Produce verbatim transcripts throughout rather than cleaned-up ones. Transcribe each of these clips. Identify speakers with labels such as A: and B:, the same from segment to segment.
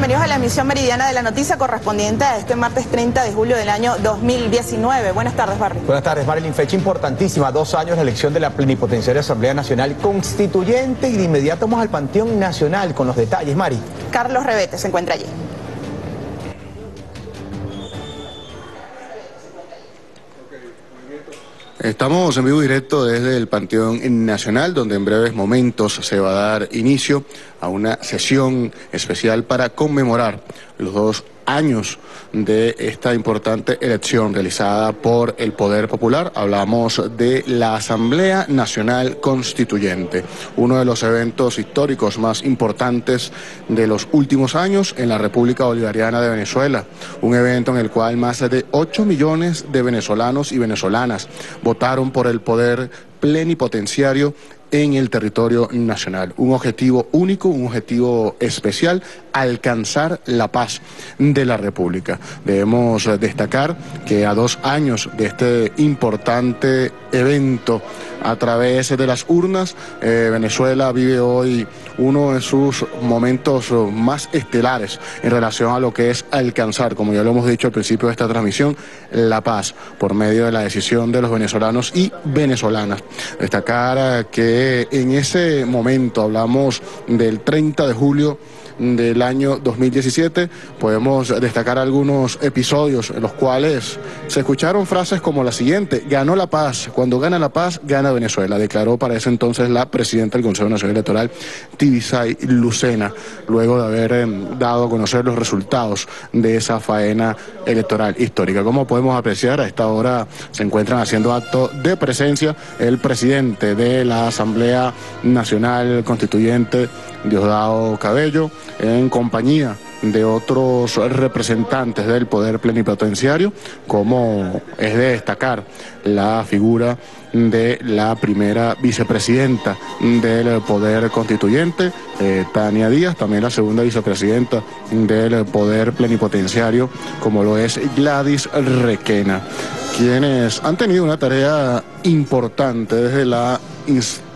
A: bienvenidos a la emisión meridiana de la noticia correspondiente a este martes treinta de julio del año dos mil diecinueve. Buenas tardes, Barry.
B: Buenas tardes, Marilyn. Fecha importantísima, dos años la elección de la plenipotenciaria Asamblea Nacional Constituyente, y de inmediato vamos al Panteón Nacional con los detalles. Mari.
A: Carlos Revete se encuentra allí.
C: Estamos en vivo directo desde el Panteón Nacional, donde en breves momentos se va a dar inicio a una sesión especial para conmemorar los dos años de esta importante elección realizada por el Poder Popular. Hablamos de la Asamblea Nacional Constituyente, uno de los eventos históricos más importantes de los últimos años en la República Bolivariana de Venezuela, un evento en el cual más de ocho millones de venezolanos y venezolanas votaron por el poder plenipotenciario en el territorio nacional. Un objetivo único, un objetivo especial: alcanzar la paz de la República. Debemos destacar que a dos años de este importante evento a través de las urnas, eh, Venezuela vive hoy uno de sus momentos más estelares en relación a lo que es alcanzar, como ya lo hemos dicho al principio de esta transmisión, la paz por medio de la decisión de los venezolanos y venezolanas. Destacar que en ese momento, hablamos del treinta de julio del año dos mil diecisiete, podemos destacar algunos episodios en los cuales se escucharon frases como la siguiente: ganó la paz, cuando gana la paz, gana Venezuela, declaró para ese entonces la presidenta del Consejo Nacional Electoral, Tibisay Lucena, luego de haber eh, dado a conocer los resultados de esa faena electoral histórica. Como podemos apreciar, a esta hora se encuentran haciendo acto de presencia el presidente de la Asamblea Nacional Constituyente, Diosdado Cabello, en compañía de otros representantes del poder plenipotenciario, como es de destacar la figura de la primera vicepresidenta del poder constituyente, eh, Tania Díaz, también la segunda vicepresidenta del poder plenipotenciario, como lo es Gladys Requena, quienes han tenido una tarea importante desde la instauración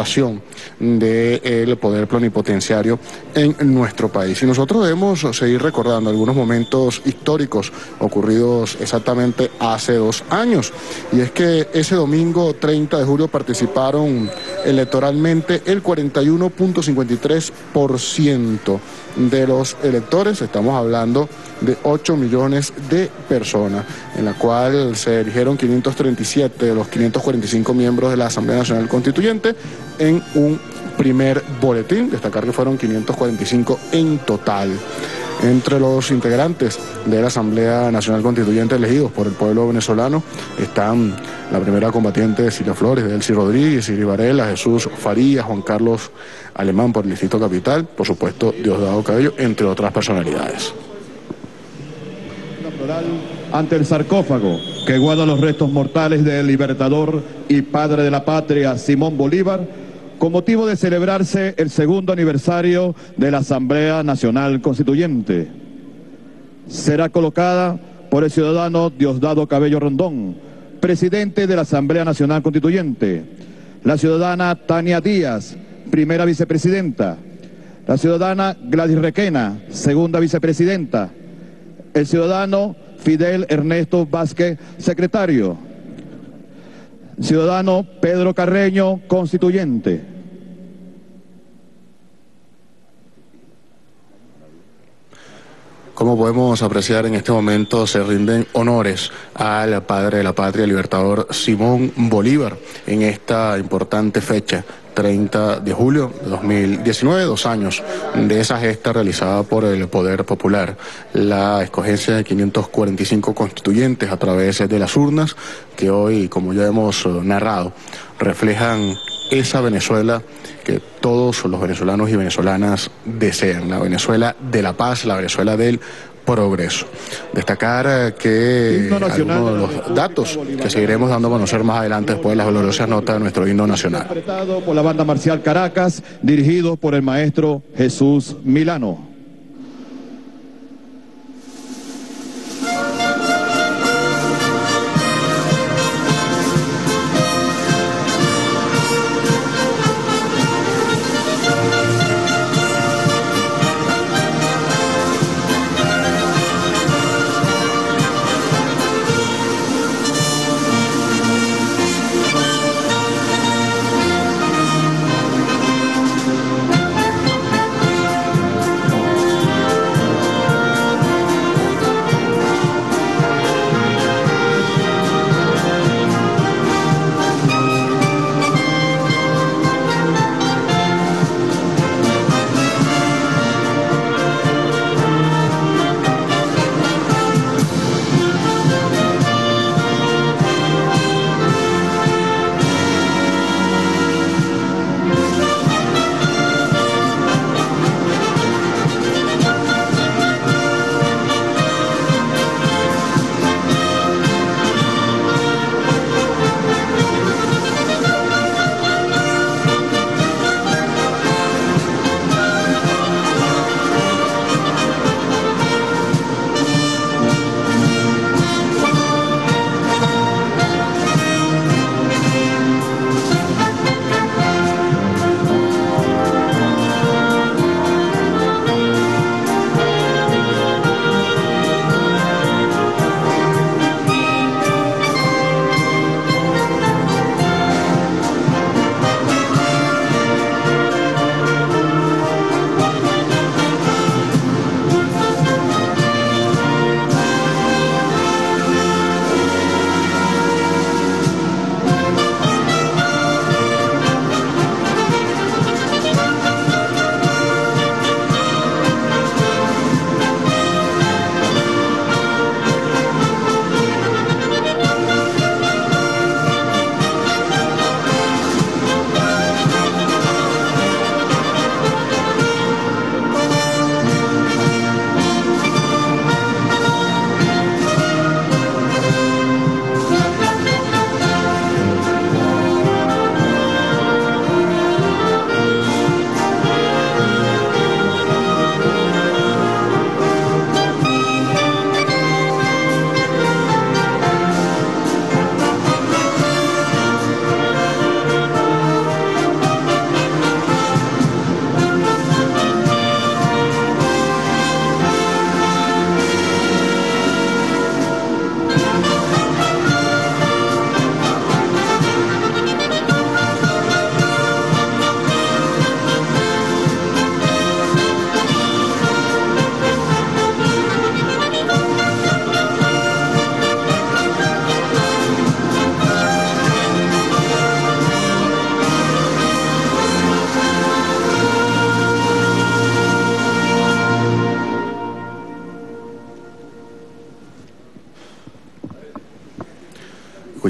C: del poder plenipotenciario en nuestro país. Y nosotros debemos seguir recordando algunos momentos históricos ocurridos exactamente hace dos años. Y es que ese domingo treinta de julio participaron electoralmente el cuarenta y uno punto cincuenta y tres por ciento de los electores. Estamos hablando de ocho millones de personas, en la cual se eligieron quinientos treinta y siete de los quinientos cuarenta y cinco miembros de la Asamblea Nacional Constituyente en un primer boletín. Destacar que fueron quinientos cuarenta y cinco en total. Entre los integrantes de la Asamblea Nacional Constituyente elegidos por el pueblo venezolano están la primera combatiente Cilia Flores, Delcy Rodríguez, Siri Varela, Jesús Farías, Juan Carlos Alemán por el Distrito Capital, por supuesto Diosdado Cabello, entre otras personalidades.
D: Ante el sarcófago que guarda los restos mortales del libertador y padre de la patria Simón Bolívar, con motivo de celebrarse el segundo aniversario de la Asamblea Nacional Constituyente, será colocada por el ciudadano Diosdado Cabello Rondón, presidente de la Asamblea Nacional Constituyente, la ciudadana Tania Díaz, primera vicepresidenta, la ciudadana Gladys Requena, segunda vicepresidenta, el ciudadano Fidel Ernesto Vázquez, secretario, ciudadano Pedro Carreño, constituyente.
C: Como podemos apreciar, en este momento se rinden honores al padre de la patria, el libertador Simón Bolívar, en esta importante fecha, treinta de julio de dos mil diecinueve, dos años de esa gesta realizada por el Poder Popular, la escogencia de quinientos cuarenta y cinco constituyentes a través de las urnas, que hoy, como ya hemos narrado, reflejan esa Venezuela que todos los venezolanos y venezolanas desean, la Venezuela de la paz, la Venezuela del progreso. Destacar que algunos de los datos que seguiremos dando a conocer más adelante después de las gloriosas notas de nuestro himno nacional.
D: Interpretado por la banda marcial Caracas, dirigido por el maestro Jesús Milano.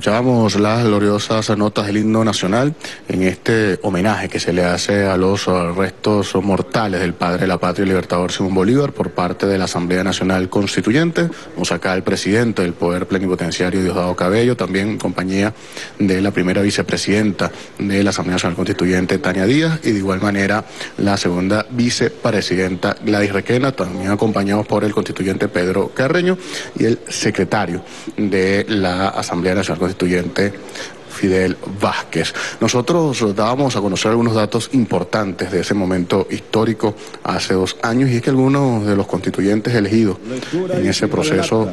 C: Escuchábamos las gloriosas notas del himno nacional en este homenaje que se le hace a los restos mortales del padre de la patria y libertador Simón Bolívar por parte de la Asamblea Nacional Constituyente. Vamos acá el presidente del Poder Plenipotenciario, Diosdado Cabello, también en compañía de la primera vicepresidenta de la Asamblea Nacional Constituyente, Tania Díaz, y de igual manera la segunda vicepresidenta, Gladys Requena, también acompañados por el constituyente Pedro Carreño y el secretario de la Asamblea Nacional Constituyente, Fidel Vázquez. Nosotros dábamos a conocer algunos datos importantes de ese momento histórico hace dos años, y es que algunos de los constituyentes elegidos en ese proceso...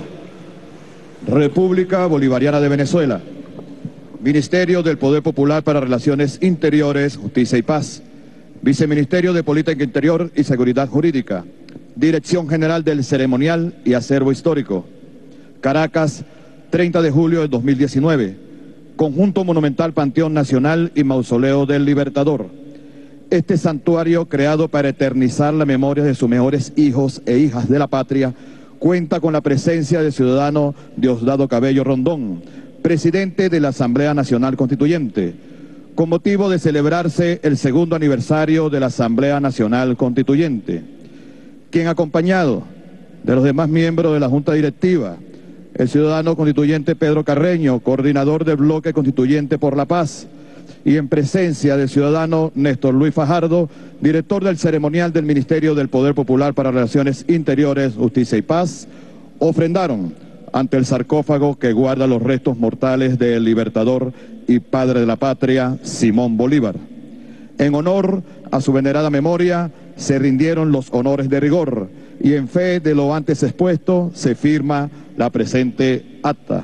D: República Bolivariana de Venezuela, Ministerio del Poder Popular para Relaciones Interiores, Justicia y Paz, Viceministerio de Política Interior y Seguridad Jurídica, Dirección General del Ceremonial y Acervo Histórico, Caracas, treinta de julio de dos mil diecinueve, Conjunto Monumental Panteón Nacional y Mausoleo del Libertador. Este santuario, creado para eternizar la memoria de sus mejores hijos e hijas de la patria, cuenta con la presencia del ciudadano Diosdado Cabello Rondón, presidente de la Asamblea Nacional Constituyente, con motivo de celebrarse el segundo aniversario de la Asamblea Nacional Constituyente, quien, acompañado de los demás miembros de la Junta Directiva, el ciudadano constituyente Pedro Carreño, coordinador del Bloque Constituyente por la Paz, y en presencia del ciudadano Néstor Luis Fajardo, director del ceremonial del Ministerio del Poder Popular para Relaciones Interiores, Justicia y Paz, ofrendaron ante el sarcófago que guarda los restos mortales del libertador y padre de la patria, Simón Bolívar. En honor a su venerada memoria, se rindieron los honores de rigor, y en fe de lo antes expuesto, se firma la presente acta.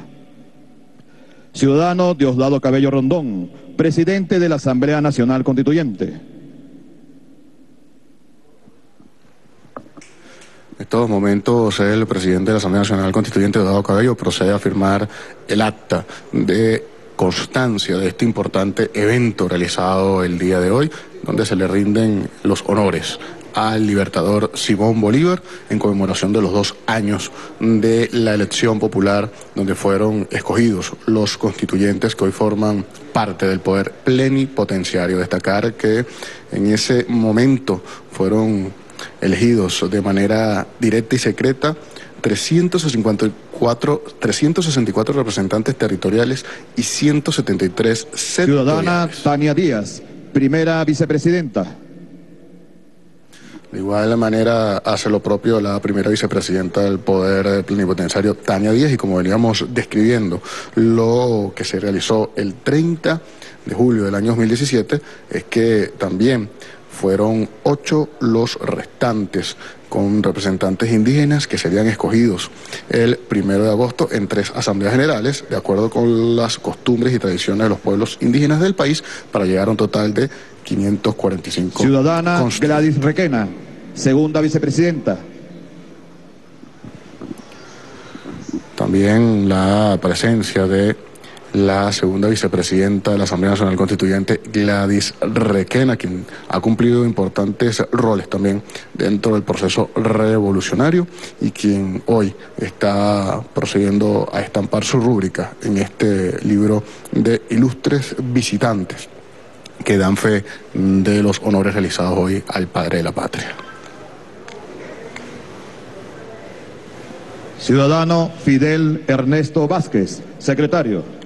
D: Ciudadano Diosdado Cabello Rondón, presidente de la Asamblea Nacional Constituyente.
C: En estos momentos el presidente de la Asamblea Nacional Constituyente, Diosdado Cabello, procede a firmar el acta de constancia de este importante evento realizado el día de hoy, donde se le rinden los honores al libertador Simón Bolívar en conmemoración de los dos años de la elección popular, donde fueron escogidos los constituyentes que hoy forman parte del poder plenipotenciario. Destacar que en ese momento fueron elegidos de manera directa y secreta trescientos sesenta y cuatro, trescientos sesenta y cuatro representantes territoriales y ciento setenta y tres sectoriales.
D: Ciudadana Tania Díaz, primera vicepresidenta.
C: De igual manera hace lo propio la primera vicepresidenta del Poder Plenipotenciario, Tania Díaz, y como veníamos describiendo, lo que se realizó el treinta de julio del año dos mil diecisiete es que también fueron ocho los restantes con representantes indígenas que serían escogidos el primero de agosto en tres asambleas generales, de acuerdo con las costumbres y tradiciones de los pueblos indígenas del país, para llegar a un total de quinientos cuarenta y cinco.
D: Ciudadana Gladys Requena, segunda vicepresidenta.
C: También la presencia de la segunda vicepresidenta de la Asamblea Nacional Constituyente, Gladys Requena, quien ha cumplido importantes roles también dentro del proceso revolucionario y quien hoy está procediendo a estampar su rúbrica en este libro de ilustres visitantes que dan fe de los honores realizados hoy al padre de la patria.
D: Ciudadano Fidel Ernesto Vázquez, secretario.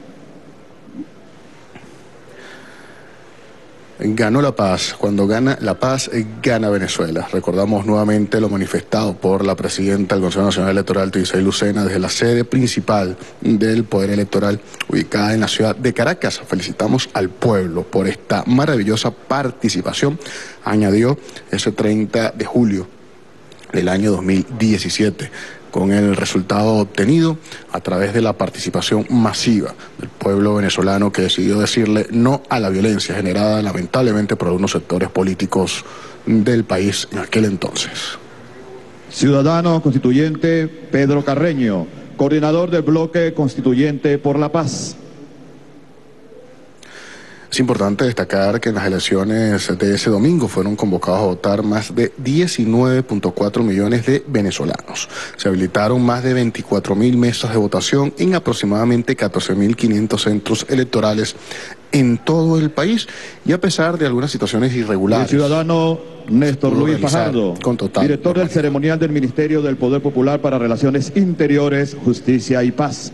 C: Ganó la paz. Cuando gana la paz, gana Venezuela. Recordamos nuevamente lo manifestado por la presidenta del Consejo Nacional Electoral, Tuisay Lucena, desde la sede principal del Poder Electoral, ubicada en la ciudad de Caracas. Felicitamos al pueblo por esta maravillosa participación, añadió ese treinta de julio del año dos mil diecisiete. Con el resultado obtenido a través de la participación masiva del pueblo venezolano, que decidió decirle no a la violencia generada lamentablemente por algunos sectores políticos del país en aquel entonces.
D: Ciudadano constituyente Pedro Carreño, coordinador del Bloque Constituyente por la Paz.
C: Es importante destacar que en las elecciones de ese domingo fueron convocados a votar más de diecinueve punto cuatro millones de venezolanos. Se habilitaron más de veinticuatro mil mesas de votación en aproximadamente catorce mil quinientos centros electorales en todo el país, y a pesar de algunas situaciones irregulares.
D: El ciudadano Néstor Luis Fajardo,
C: con total
D: director del
C: normalidad.
D: ceremonial del Ministerio del Poder Popular para Relaciones Interiores, Justicia y Paz.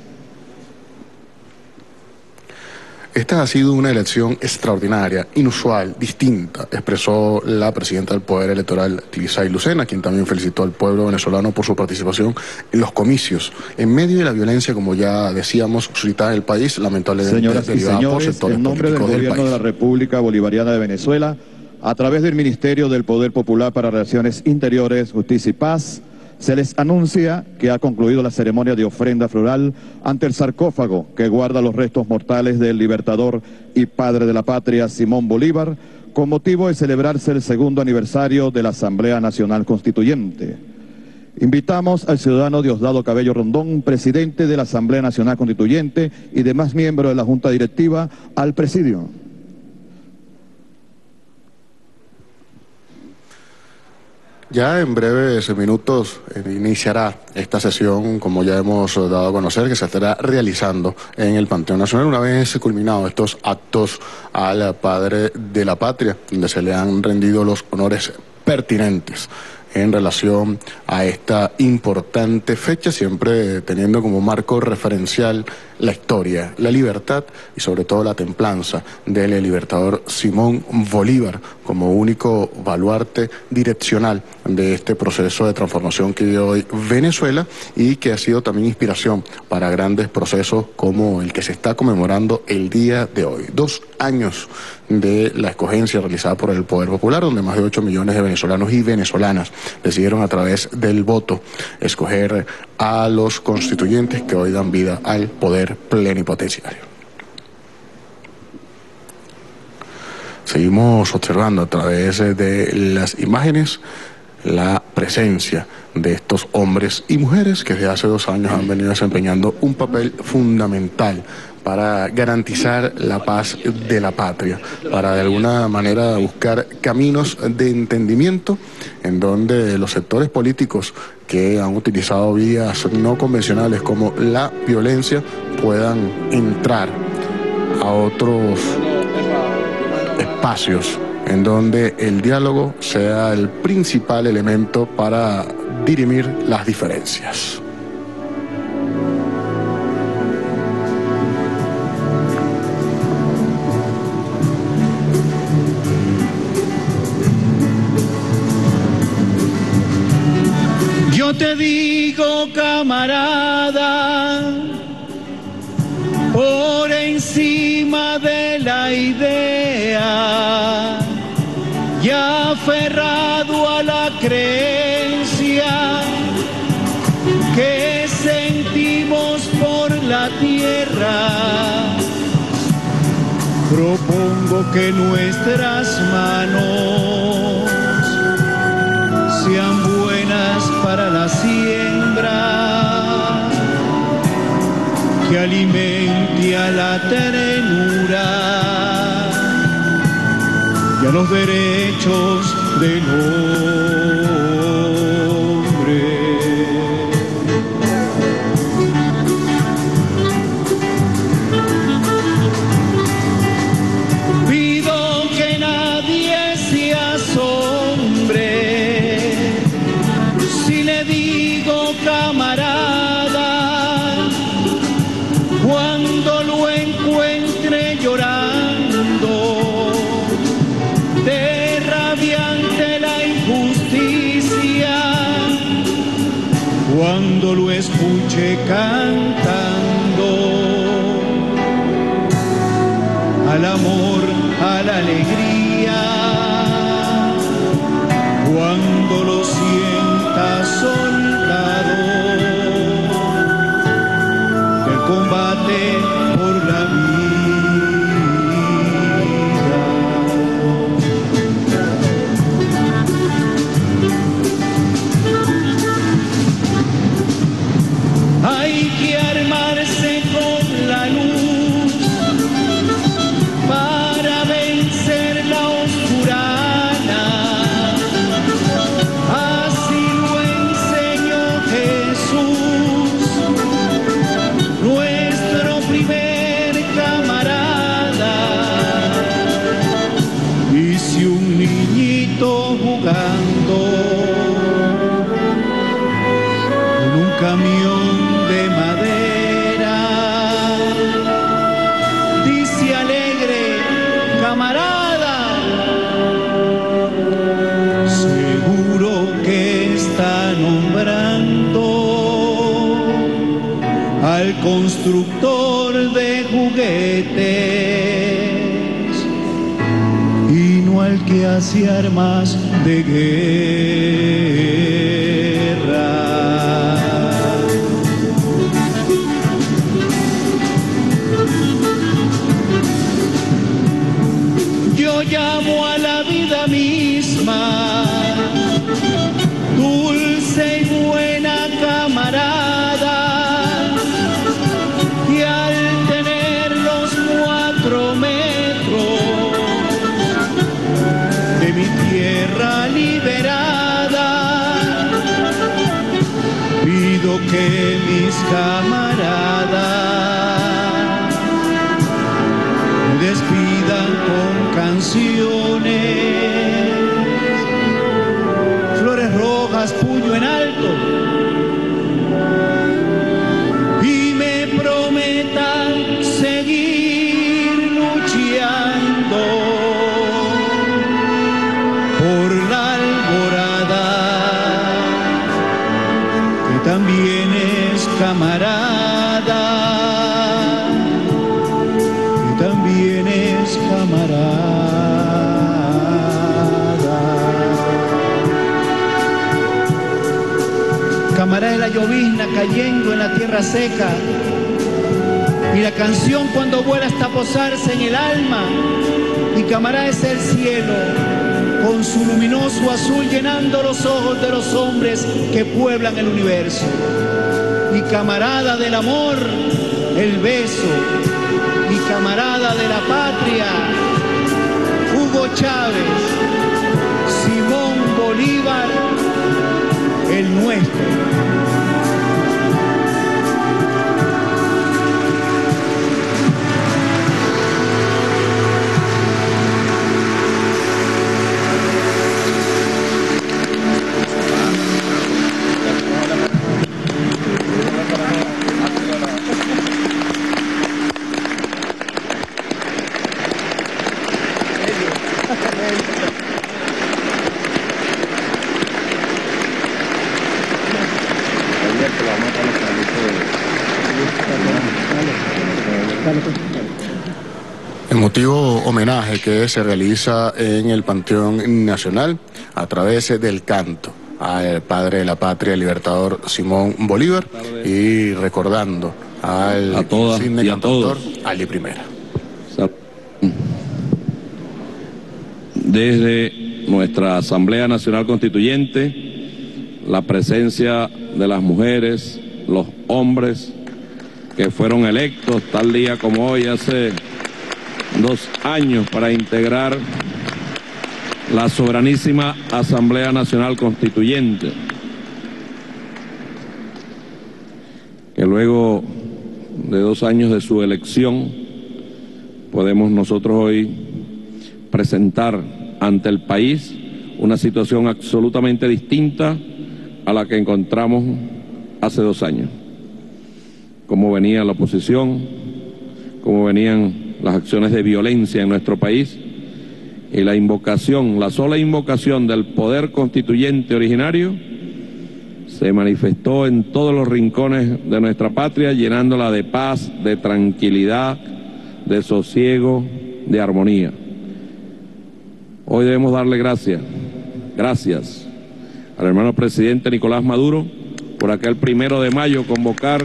C: Esta ha sido una elección extraordinaria, inusual, distinta, expresó la presidenta del Poder Electoral, Tillisay Lucena, quien también felicitó al pueblo venezolano por su participación en los comicios, en medio de la violencia, como ya decíamos, suscitada en el país, lamentablemente
D: Señoras y
C: derivada por
D: señores,
C: sectores
D: en nombre del
C: políticos del
D: Gobierno de la
C: país.
D: República Bolivariana de Venezuela, a través del Ministerio del Poder Popular para Relaciones Interiores, Justicia y Paz, se les anuncia que ha concluido la ceremonia de ofrenda floral ante el sarcófago que guarda los restos mortales del libertador y padre de la patria Simón Bolívar, con motivo de celebrarse el segundo aniversario de la Asamblea Nacional Constituyente. Invitamos al ciudadano Diosdado Cabello Rondón, presidente de la Asamblea Nacional Constituyente, y demás miembros de la Junta Directiva, al presidio.
C: Ya en breves minutos iniciará esta sesión, como ya hemos dado a conocer, que se estará realizando en el Panteón Nacional una vez culminados estos actos al padre de la patria, donde se le han rendido los honores pertinentes en relación a esta importante fecha, siempre teniendo como marco referencial la historia, la libertad y sobre todo la templanza del libertador Simón Bolívar como único baluarte direccional de este proceso de transformación que vive hoy Venezuela, y que ha sido también inspiración para grandes procesos como el que se está conmemorando el día de hoy. Dos años de la escogencia realizada por el Poder Popular, donde más de ocho millones de venezolanos y venezolanas decidieron a través del voto escoger a los constituyentes que hoy dan vida al poder plenipotenciario. Seguimos observando a través de las imágenes la presencia de estos hombres y mujeres que desde hace dos años han venido desempeñando un papel fundamental para garantizar la paz de la patria, para de alguna manera buscar caminos de entendimiento en donde los sectores políticos que han utilizado vías no convencionales como la violencia puedan entrar a otros espacios en donde el diálogo sea el principal elemento para dirimir las diferencias.
E: Yo te digo, camarada, por encima de la idea, ya aferrado a la creencia que sentimos por la tierra, propongo que nuestras manos sean buenas para la siembra, que alimente a la ternura y a los derechos del hombre. Pido que nadie se asombre si le digo, camarada, cuando lo encuentre llorando de rabia ante la injusticia, cuando lo escuche cantando al amor, a la alegría, cuando lo sienta soldado del combate por la vida. Hay que armarse con la luz para nombrando al constructor de juguetes y no al que hace armas de guerra. Yo llamo a la vida misma dulce y buena camarada, y al tener los cuatro metros de mi tierra liberada, pido que mis camaradas me despidan con canciones, flores rojas, puño en alto, y me prometan seguir luchando por la alborada, que también es camarada, que también es camarada. Camarada es la llovizna cayendo en la tierra seca, y la canción cuando vuela hasta posarse en el alma, y camarada es el cielo con su luminoso azul llenando los ojos de los hombres que pueblan el universo, y camarada del amor el beso, y camarada de la patria Hugo Chávez, Simón Bolívar, el nuestro.
C: Emotivo homenaje que se realiza en el Panteón Nacional a través del canto al padre de la patria, el libertador Simón Bolívar, y recordando al
F: a todas y a todos,
C: Ali Primera.
F: Desde nuestra Asamblea Nacional Constituyente, la presencia de las mujeres, los hombres que fueron electos tal día como hoy hace dos años para integrar la soberanísima Asamblea Nacional Constituyente, que luego de dos años de su elección podemos nosotros hoy presentar ante el país una situación absolutamente distinta a la que encontramos hace dos años. Cómo venía la oposición, cómo venían las acciones de violencia en nuestro país, y la invocación, la sola invocación del poder constituyente originario se manifestó en todos los rincones de nuestra patria, llenándola de paz, de tranquilidad, de sosiego, de armonía. Hoy debemos darle gracias, gracias al hermano presidente Nicolás Maduro por aquel primero de mayo convocar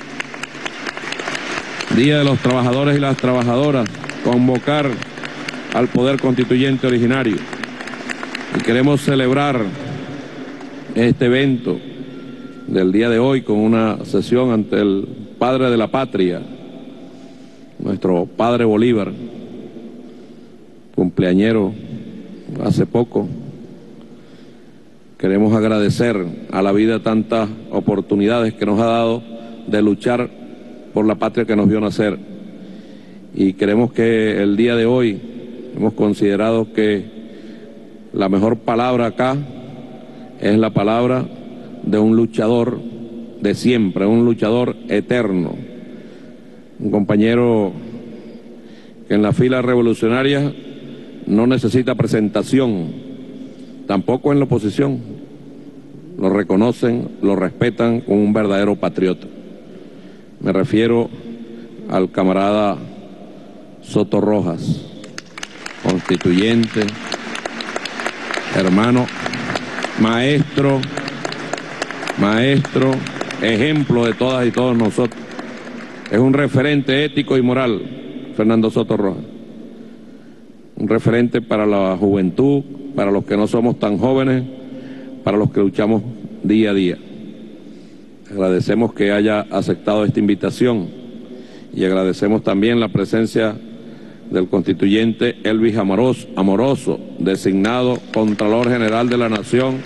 F: Día de los Trabajadores y las Trabajadoras, convocar al Poder Constituyente originario. Y queremos celebrar este evento del día de hoy con una sesión ante el Padre de la Patria, nuestro Padre Bolívar, cumpleañero hace poco. Queremos agradecer a la vida tantas oportunidades que nos ha dado de luchar por la patria que nos vio nacer, y queremos que el día de hoy hemos considerado que la mejor palabra acá es la palabra de un luchador de siempre, un luchador eterno, un compañero que en la fila revolucionaria no necesita presentación, tampoco en la oposición. lo reconocen, lo respetan como un verdadero patriota. Me refiero al camarada Soto Rojas, constituyente, hermano, maestro, maestro, ejemplo de todas y todos nosotros. Es un referente ético y moral, Fernando Soto Rojas. Un referente para la juventud, para los que no somos tan jóvenes, para los que luchamos día a día. Agradecemos que haya aceptado esta invitación y agradecemos también la presencia del constituyente Elvis Amoroso, Amoroso, designado Contralor General de la Nación,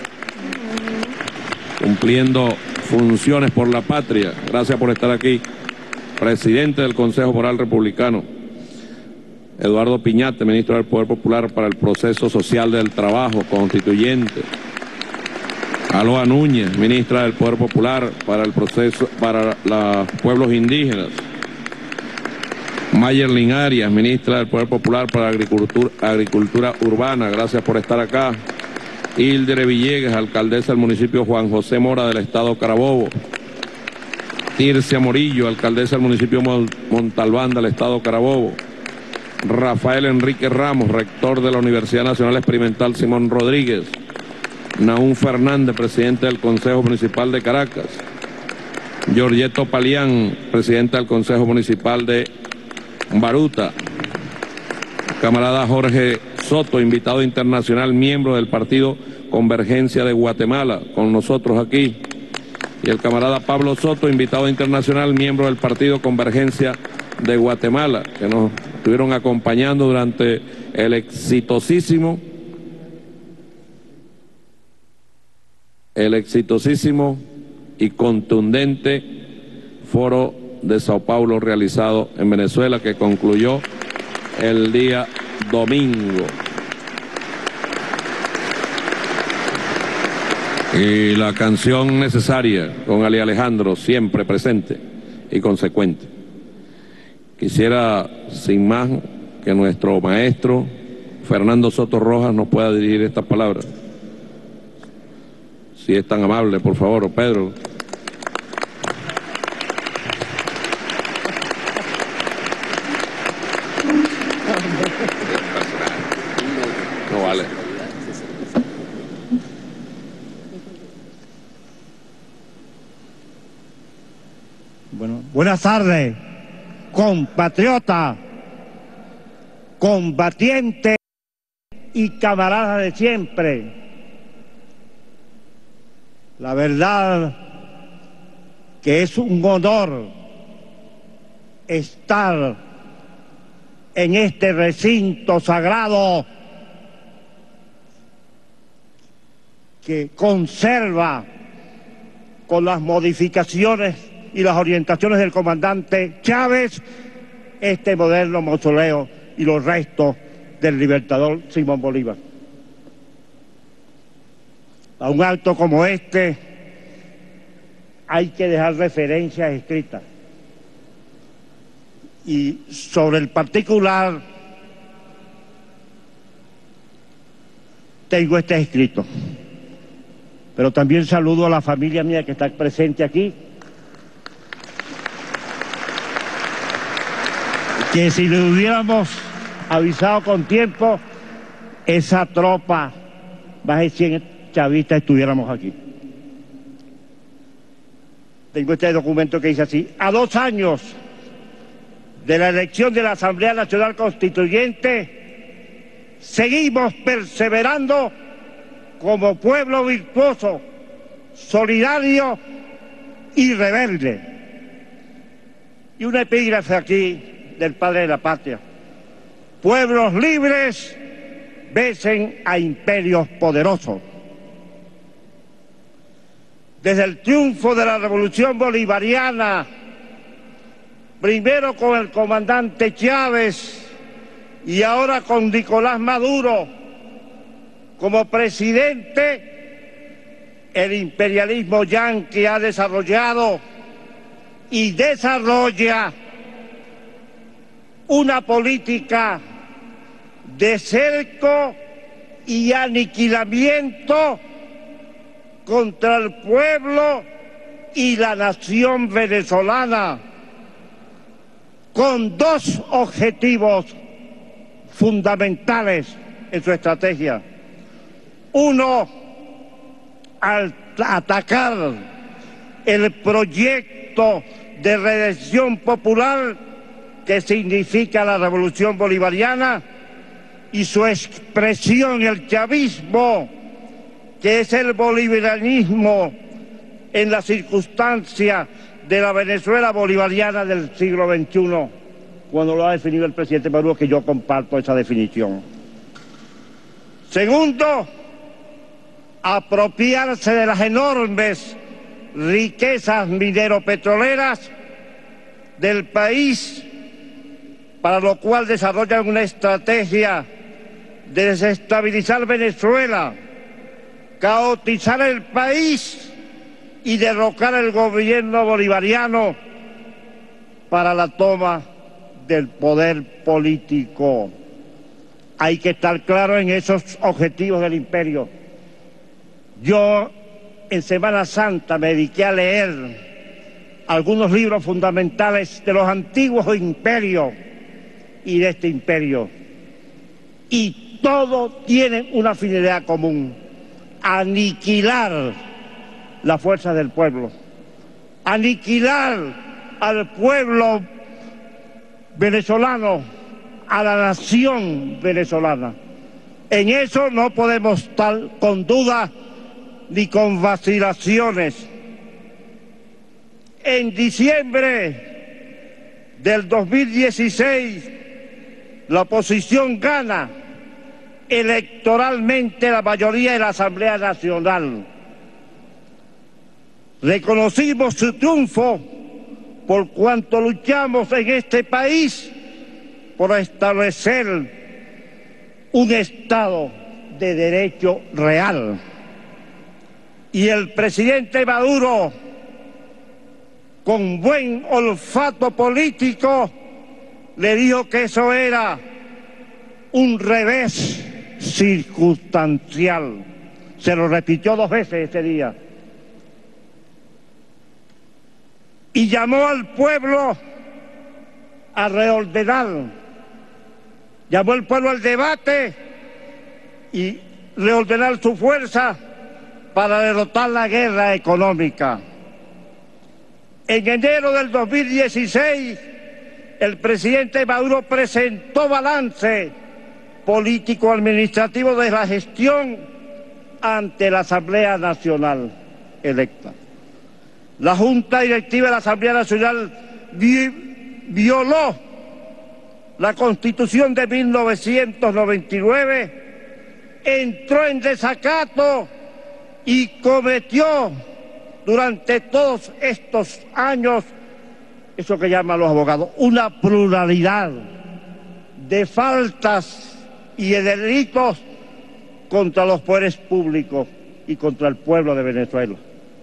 F: cumpliendo funciones por la patria. Gracias por estar aquí. Presidente del Consejo Moral Republicano, Eduardo Piñate, ministro del Poder Popular para el Proceso Social del Trabajo, constituyente. Aloa Núñez, ministra del Poder Popular para el proceso para los pueblos indígenas. Mayerlin Arias, ministra del Poder Popular para Agricultura, Agricultura Urbana, gracias por estar acá. Hildre Villegas, alcaldesa del municipio Juan José Mora del estado Carabobo. Tircia Morillo, alcaldesa del municipio Montalbán del estado Carabobo. Rafael Enrique Ramos, rector de la Universidad Nacional Experimental Simón Rodríguez. Naún Fernández, presidente del Consejo Municipal de Caracas. Giorgetto Palián, presidente del Consejo Municipal de Baruta. Camarada Jorge Soto, invitado internacional, miembro del Partido Convergencia de Guatemala, con nosotros aquí. Y el camarada Pablo Soto, invitado internacional, miembro del Partido Convergencia de Guatemala, que nos estuvieron acompañando durante el exitosísimo, el exitosísimo y contundente foro de Sao Paulo realizado en Venezuela, que concluyó el día domingo. Y la canción necesaria con Ali Alejandro, siempre presente y consecuente. Quisiera, sin más, que nuestro maestro Fernando Soto Rojas nos pueda dirigir estas palabras. Si es tan amable, por favor, Pedro. No vale.
G: Bueno, buenas tardes, compatriota, combatiente y camarada de siempre. La verdad que es un honor estar en este recinto sagrado que conserva, con las modificaciones y las orientaciones del comandante Chávez, este moderno mausoleo y los restos del libertador Simón Bolívar. A un acto como este hay que dejar referencias escritas. Y sobre el particular tengo este escrito. Pero también saludo a la familia mía que está presente aquí, que si le hubiéramos avisado con tiempo, esa tropa, más de cien chavistas, estuviéramos aquí. Tengo este documento que dice así: a dos años de la elección de la Asamblea Nacional Constituyente, seguimos perseverando como pueblo virtuoso, solidario y rebelde. Y una epígrafe aquí del padre de la patria: pueblos libres vencen a imperios poderosos. Desde el triunfo de la revolución bolivariana, primero con el comandante Chávez y ahora con Nicolás Maduro como presidente, el imperialismo yanqui ha desarrollado y desarrolla una política de cerco y aniquilamiento contra el pueblo y la nación venezolana, con dos objetivos fundamentales en su estrategia. Uno, al atacar el proyecto de redención popular que significa la revolución bolivariana y su expresión, el chavismo, que es el bolivarianismo en la circunstancia de la Venezuela bolivariana del siglo veintiuno, cuando lo ha definido el presidente Maduro, que yo comparto esa definición. Segundo, apropiarse de las enormes riquezas minero-petroleras del país, para lo cual desarrollan una estrategia de desestabilizar Venezuela, caotizar el país y derrocar el gobierno bolivariano para la toma del poder político. Hay que estar claro en esos objetivos del imperio. Yo en Semana Santa me dediqué a leer algunos libros fundamentales de los antiguos imperios y de este imperio, y todos tienen una finalidad común: aniquilar la fuerza del pueblo, aniquilar al pueblo venezolano, a la nación venezolana. En eso no podemos estar con dudas ni con vacilaciones. En diciembre del dos mil dieciséis, la oposición gana electoralmente la mayoría de la Asamblea Nacional. Reconocimos su triunfo por cuanto luchamos en este país por establecer un Estado de derecho real. Y el presidente Maduro, con buen olfato político, le dijo que eso era un revés circunstancial. Se lo repitió dos veces ese día. Y llamó al pueblo a reordenar. Llamó al pueblo al debate y reordenar su fuerza para derrotar la guerra económica. En enero del dos mil dieciséis, el presidente Maduro presentó balance político-administrativo de la gestión ante la Asamblea Nacional electa. La Junta Directiva de la Asamblea Nacional vi violó la Constitución de mil novecientos noventa y nueve, entró en desacato y cometió durante todos estos años eso que llaman los abogados una pluralidad de faltas y de delitos contra los poderes públicos y contra el pueblo de Venezuela.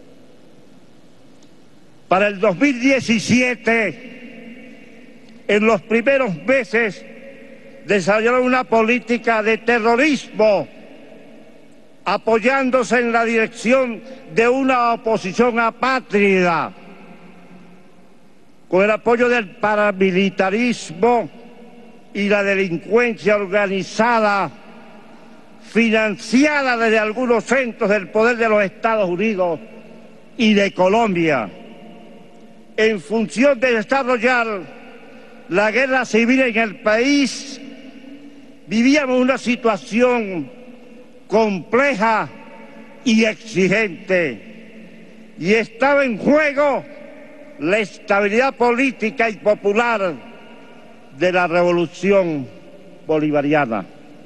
G: Para el dos mil diecisiete, en los primeros meses, desarrollaron una política de terrorismo, apoyándose en la dirección de una oposición apátrida, con el apoyo del paramilitarismo y la delincuencia organizada, financiada desde algunos centros del poder de los Estados Unidos y de Colombia, en función de desarrollar la guerra civil en el país. Vivíamos una situación compleja y exigente, y estaba en juego la estabilidad política y popular de la revolución bolivariana.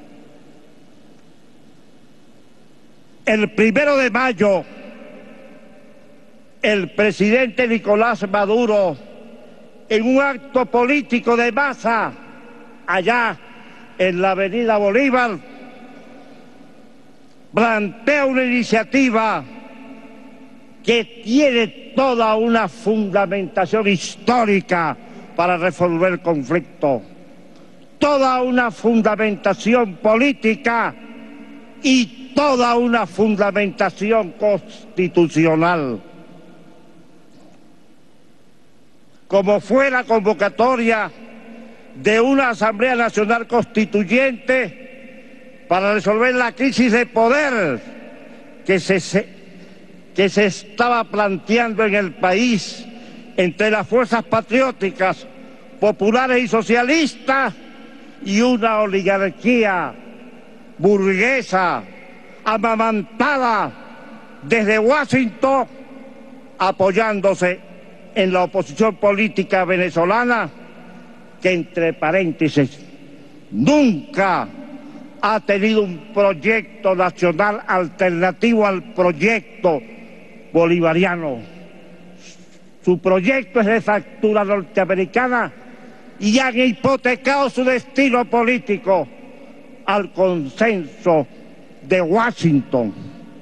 G: El primero de mayo, el presidente Nicolás Maduro, en un acto político de masa allá en la avenida Bolívar, plantea una iniciativa que tiene toda una fundamentación histórica para resolver el conflicto, toda una fundamentación política y toda una fundamentación constitucional, como fue la convocatoria de una Asamblea Nacional Constituyente para resolver la crisis de poder que se, que se estaba planteando en el país entre las fuerzas patrióticas, populares y socialistas y una oligarquía burguesa amamantada desde Washington, apoyándose en la oposición política venezolana, que entre paréntesis nunca ha tenido un proyecto nacional alternativo al proyecto bolivariano. Su proyecto es de factura norteamericana y han hipotecado su destino político al consenso de Washington.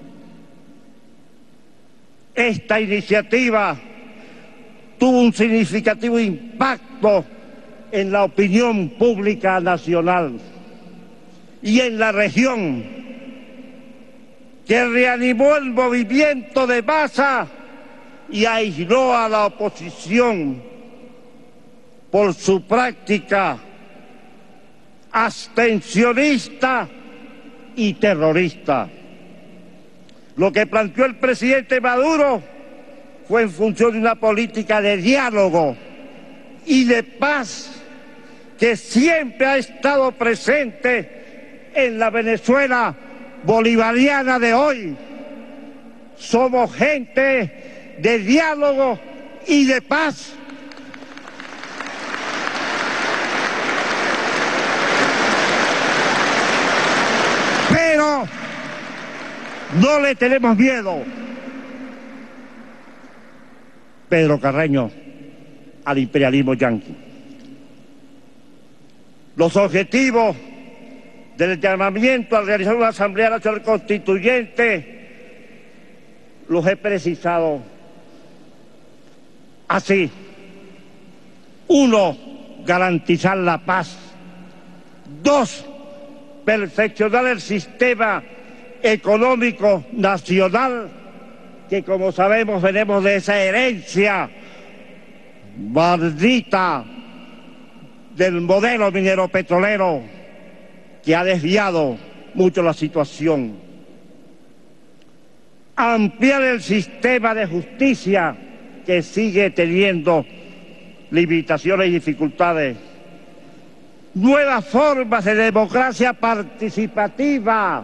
G: Esta iniciativa tuvo un significativo impacto en la opinión pública nacional y en la región, que reanimó el movimiento de masa y aisló a la oposición por su práctica abstencionista y terrorista. Lo que planteó el presidente Maduro fue en función de una política de diálogo y de paz que siempre ha estado presente en la Venezuela bolivariana de hoy. Somos gente de diálogo y de paz. Pero no le tenemos miedo, Pedro Carreño, al imperialismo yanqui. Los objetivos del llamamiento a realizar una Asamblea Nacional Constituyente los he precisado así. Uno, garantizar la paz. Dos, perfeccionar el sistema económico nacional, que como sabemos venimos de esa herencia maldita del modelo minero petrolero que ha desviado mucho la situación. Ampliar el sistema de justicia, que sigue teniendo limitaciones y dificultades. Nuevas formas de democracia participativa.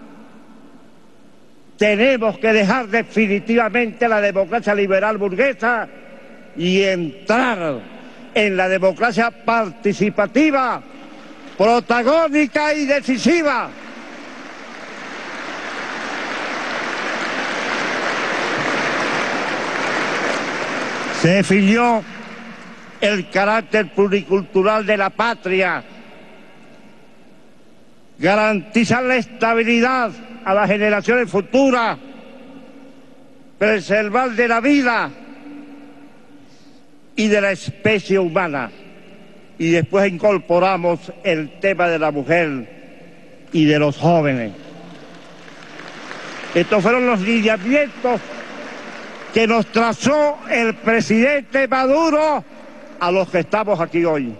G: Tenemos que dejar definitivamente la democracia liberal burguesa y entrar en la democracia participativa, protagónica y decisiva. Se definió el carácter pluricultural de la patria, garantizar la estabilidad a las generaciones futuras, preservar de la vida y de la especie humana. Y después incorporamos el tema de la mujer y de los jóvenes. Estos fueron los lineamientos que nos trazó el presidente Maduro a los que estamos aquí hoy.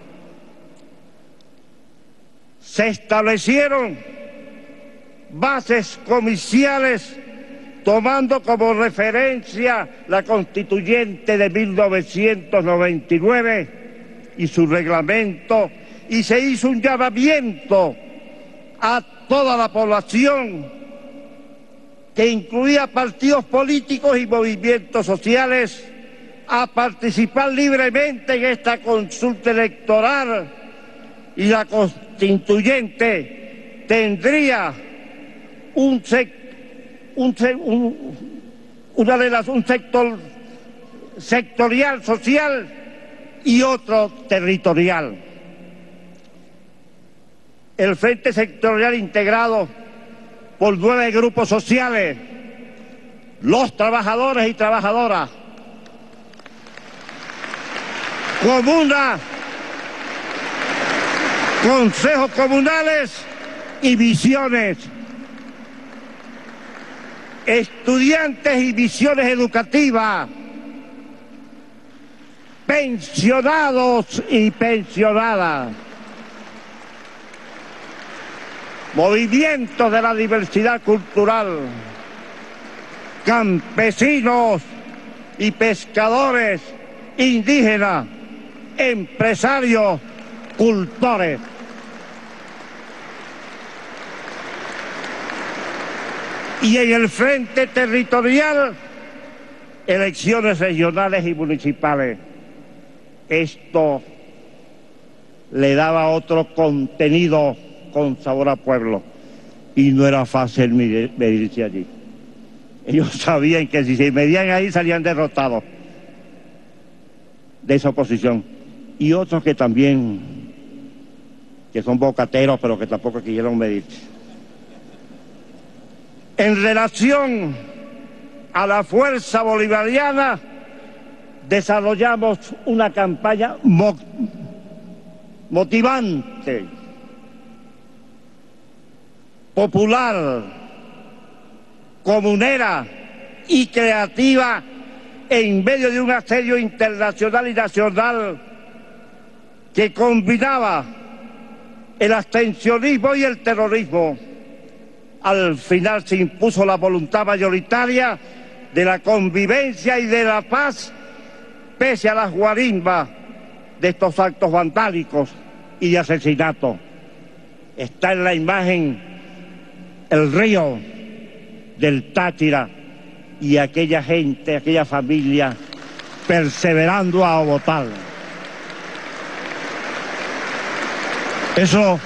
G: Se establecieron bases comiciales tomando como referencia la Constituyente de mil novecientos noventa y nueve y su reglamento, y se hizo un llamamiento a toda la población, que incluía partidos políticos y movimientos sociales, a participar libremente en esta consulta electoral, y la Constituyente tendría un sector Un, un, una relación, un sector sectorial social y otro territorial. El Frente Sectorial integrado por nueve grupos sociales, los trabajadores y trabajadoras, comunas, consejos comunales y misiones, estudiantes y misiones educativas, pensionados y pensionadas, movimientos de la diversidad cultural, campesinos y pescadores, indígenas, empresarios, cultores. Y en el frente territorial, elecciones regionales y municipales. Esto le daba otro contenido con sabor a pueblo y no era fácil medirse allí. Ellos sabían que si se medían ahí salían derrotados de esa oposición. Y otros que también, que son bocateros, pero que tampoco quisieron medirse. En relación a la fuerza bolivariana, desarrollamos una campaña mo motivante, popular, comunera y creativa en medio de un asedio internacional y nacional que combinaba el abstencionismo y el terrorismo. Al final se impuso la voluntad mayoritaria de la convivencia y de la paz, pese a las guarimbas de estos actos vandálicos y de asesinato. Está en la imagen el río del Táchira y aquella gente, aquella familia perseverando a votar. Eso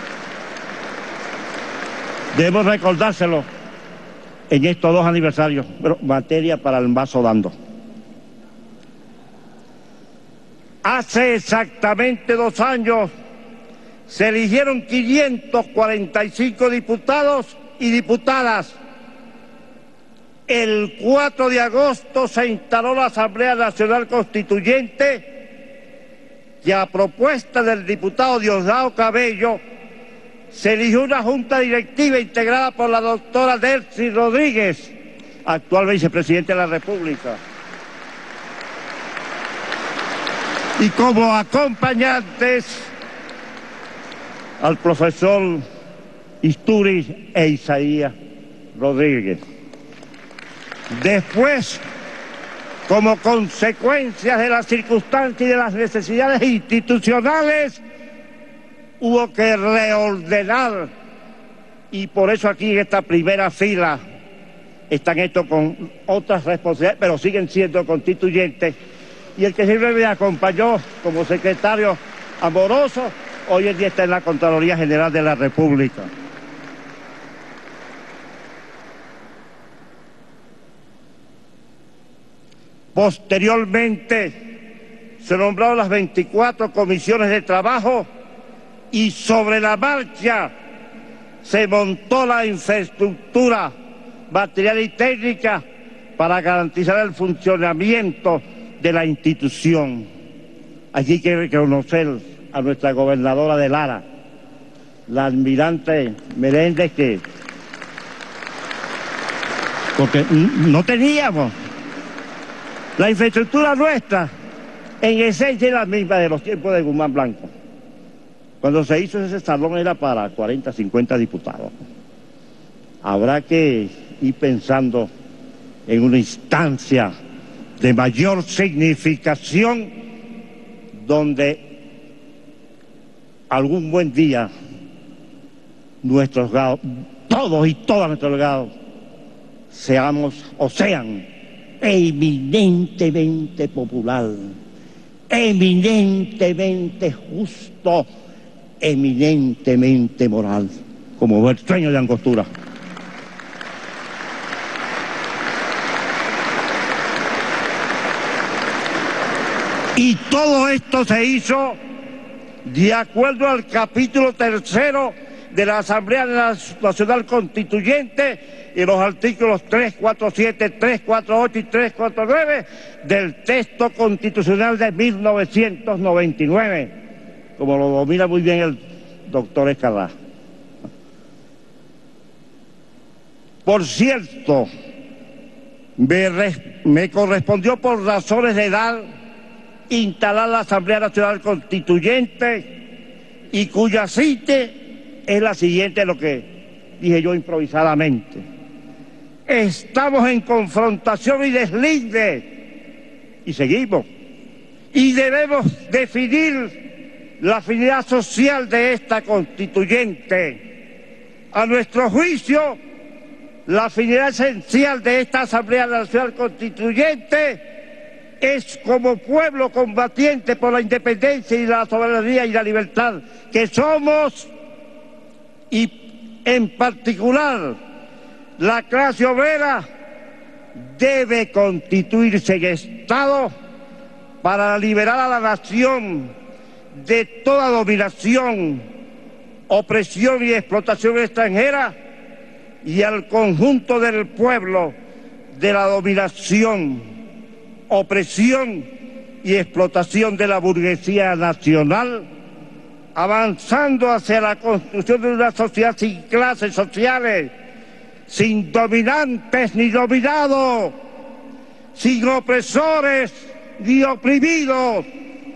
G: debemos recordárselo en estos dos aniversarios, pero materia para el vaso dando. Hace exactamente dos años se eligieron quinientos cuarenta y cinco diputados y diputadas. El cuatro de agosto se instaló la Asamblea Nacional Constituyente, que a propuesta del diputado Diosdado Cabello se eligió una junta directiva integrada por la doctora Delcy Rodríguez, actual vicepresidente de la República. Y como acompañantes al profesor Istúriz e Isaías Rodríguez. Después, como consecuencia de las circunstancias y de las necesidades institucionales, hubo que reordenar, y por eso aquí en esta primera fila están estos con otras responsabilidades, pero siguen siendo constituyentes, y el que siempre me acompañó como secretario Amoroso, hoy en día está en la Contraloría General de la República. Posteriormente se nombraron las veinticuatro comisiones de trabajo y sobre la marcha se montó la infraestructura material y técnica para garantizar el funcionamiento de la institución. Aquí hay que reconocer a nuestra gobernadora de Lara, la almirante Meléndez, que porque no teníamos la infraestructura nuestra, en esencia es la misma de los tiempos de Guzmán Blanco. Cuando se hizo ese salón era para cuarenta, cincuenta diputados. Habrá que ir pensando en una instancia de mayor significación donde algún buen día nuestros gados, todos y todas nuestros gados, seamos o sean eminentemente popular, eminentemente justo, eminentemente moral, como el sueño de Angostura. Y todo esto se hizo de acuerdo al capítulo tercero de la Asamblea Nacional Constituyente y los artículos tres cuarenta y siete, tres cuarenta y ocho y tres cuarenta y nueve del texto constitucional de mil novecientos noventa y nueve, como lo domina muy bien el doctor Escalá. Por cierto, me, re, me correspondió por razones de edad instalar la Asamblea Nacional Constituyente, y cuya cite es la siguiente, lo que dije yo improvisadamente. Estamos en confrontación y deslinde, y seguimos, y debemos definir la finalidad social de esta constituyente. A nuestro juicio, la finalidad esencial de esta Asamblea Nacional Constituyente es, como pueblo combatiente por la independencia y la soberanía y la libertad que somos, y en particular la clase obrera, debe constituirse en Estado para liberar a la nación de toda dominación, opresión y explotación extranjera, y al conjunto del pueblo de la dominación, opresión y explotación de la burguesía nacional, avanzando hacia la construcción de una sociedad sin clases sociales, sin dominantes ni dominados, sin opresores ni oprimidos,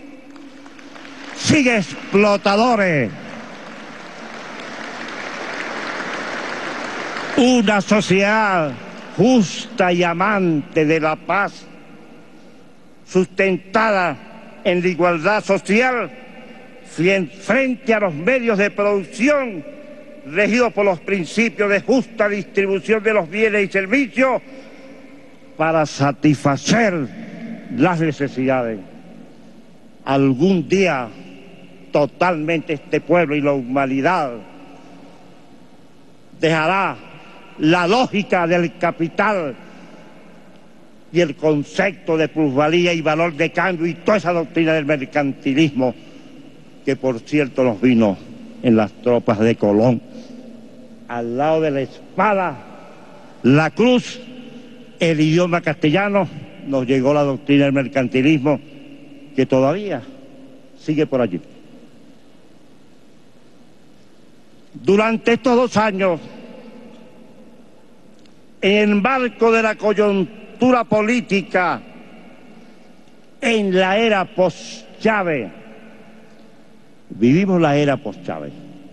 G: sin explotadores. Una sociedad justa y amante de la paz, sustentada en la igualdad social, frente a los medios de producción, regidos por los principios de justa distribución de los bienes y servicios, para satisfacer las necesidades. Algún día, totalmente este pueblo y la humanidad dejará la lógica del capital y el concepto de plusvalía y valor de cambio y toda esa doctrina del mercantilismo que, por cierto, nos vino en las tropas de Colón. Al lado de la espada, la cruz, el idioma castellano, nos llegó la doctrina del mercantilismo que todavía sigue por allí. Durante estos dos años, en el marco de la coyuntura política en la era post-Chávez, vivimos la era post-Chávez,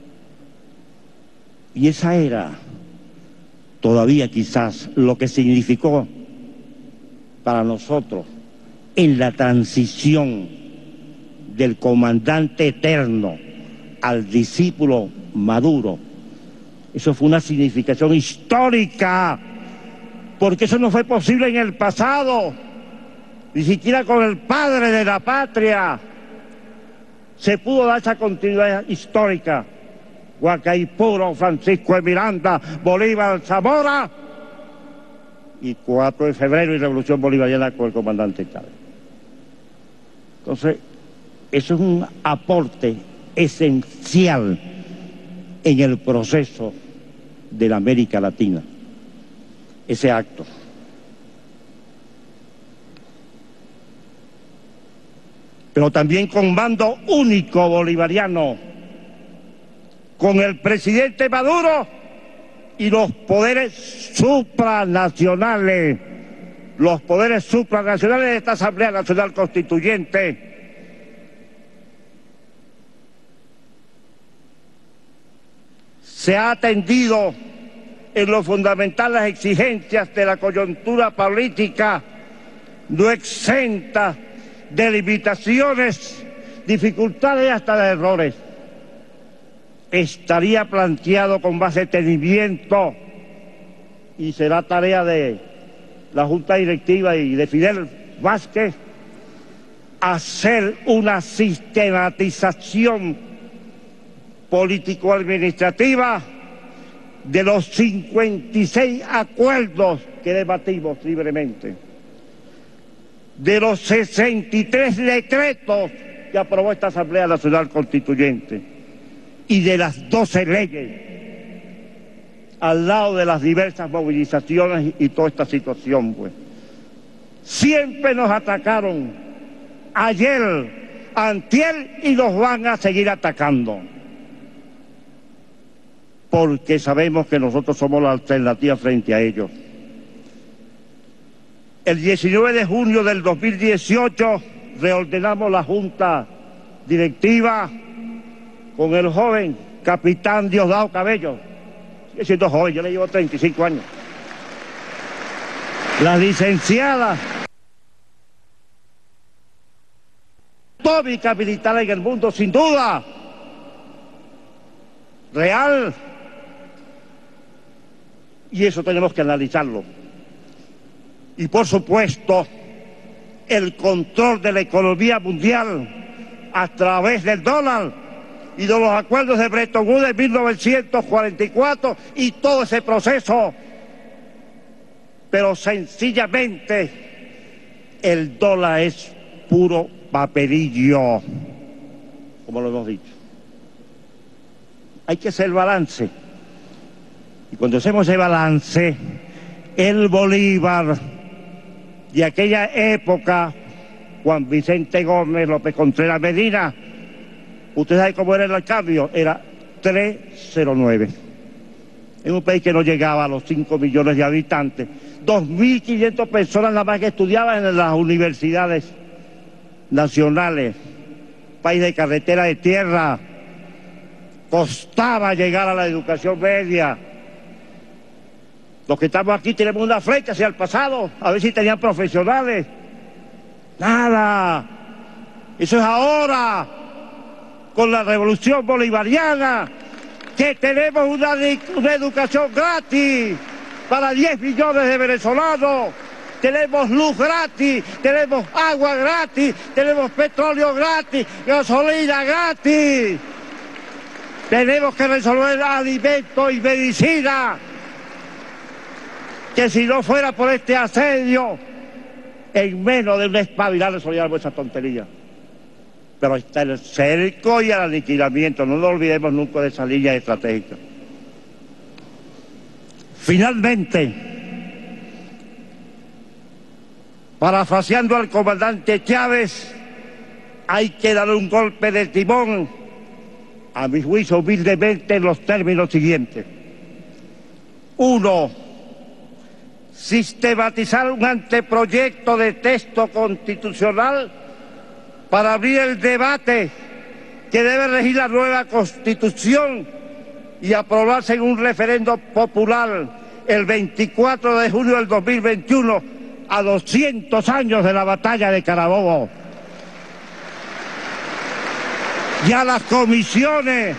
G: y esa era todavía quizás lo que significó para nosotros en la transición del comandante eterno al discípulo Maduro. Eso fue una significación histórica, porque eso no fue posible en el pasado, ni siquiera con el padre de la patria se pudo dar esa continuidad histórica. Guacaipuro, Francisco de Miranda, Bolívar, Zamora, y cuatro de febrero y Revolución Bolivariana con el comandante Chávez. Entonces, eso es un aporte esencial en el proceso de la América Latina, ese acto. Pero también con mando único bolivariano, con el presidente Maduro y los poderes supranacionales, los poderes supranacionales de esta Asamblea Nacional Constituyente. Se ha atendido en lo fundamental las exigencias de la coyuntura política, no exenta de limitaciones, dificultades y hasta de errores. Estaría planteado con más detenimiento, y será tarea de la Junta Directiva y de Fidel Vázquez, hacer una sistematización político-administrativa de los cincuenta y seis acuerdos que debatimos libremente, de los sesenta y tres decretos que aprobó esta Asamblea Nacional Constituyente y de las doce leyes, al lado de las diversas movilizaciones y toda esta situación, pues. Siempre nos atacaron, ayer, antier, y nos van a seguir atacando. porque sabemos que nosotros somos la alternativa frente a ellos. El diecinueve de junio del dos mil dieciocho reordenamos la Junta Directiva con el joven capitán Diosdado Cabello. Sigue siendo joven, yo le llevo treinta y cinco años. La licenciada tónica militar en el mundo, sin duda, real, y eso tenemos que analizarlo. Y por supuesto, el control de la economía mundial a través del dólar y de los acuerdos de Bretton Woods de mil novecientos cuarenta y cuatro y todo ese proceso. Pero sencillamente el dólar es puro papelillo, como lo hemos dicho. Hay que hacer balance. Y cuando hacemos ese balance, el Bolívar de aquella época, Juan Vicente Gómez, López Contreras Medina, usted sabe cómo era el cambio, era tres cero nueve. En un país que no llegaba a los cinco millones de habitantes, dos mil quinientas personas nada más que estudiaban en las universidades nacionales, país de carretera de tierra, costaba llegar a la educación media. Los que estamos aquí tenemos una flecha hacia el pasado, a ver si tenían profesionales. Nada. Eso es ahora, con la revolución bolivariana, que tenemos una, una educación gratis para diez millones de venezolanos. Tenemos luz gratis, tenemos agua gratis, tenemos petróleo gratis, gasolina gratis. Tenemos que resolver alimentos y medicina, que si no fuera por este asedio, en menos de un espabilar resolvíamos esa tontería. Pero está el cerco y el aniquilamiento, no nos olvidemos nunca de esa línea estratégica. Finalmente, parafraseando al comandante Chávez, hay que dar un golpe de timón, a mi juicio humildemente, en los términos siguientes. Uno, sistematizar un anteproyecto de texto constitucional para abrir el debate que debe regir la nueva Constitución y aprobarse en un referendo popular el veinticuatro de junio del dos mil veintiuno, a doscientos años de la batalla de Carabobo. Ya las comisiones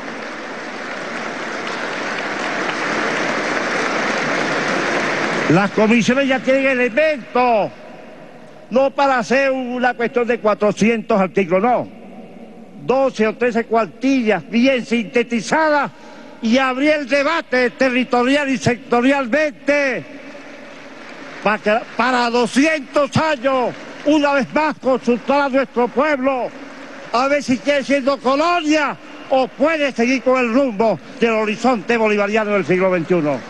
G: las comisiones ya tienen elementos, no para hacer una cuestión de cuatrocientos artículos, no, doce o trece cuartillas bien sintetizadas y abrir el debate territorial y sectorialmente para, que, para doscientos años, una vez más, consultar a nuestro pueblo a ver si quiere siendo colonia o puede seguir con el rumbo del horizonte bolivariano del siglo veintiuno.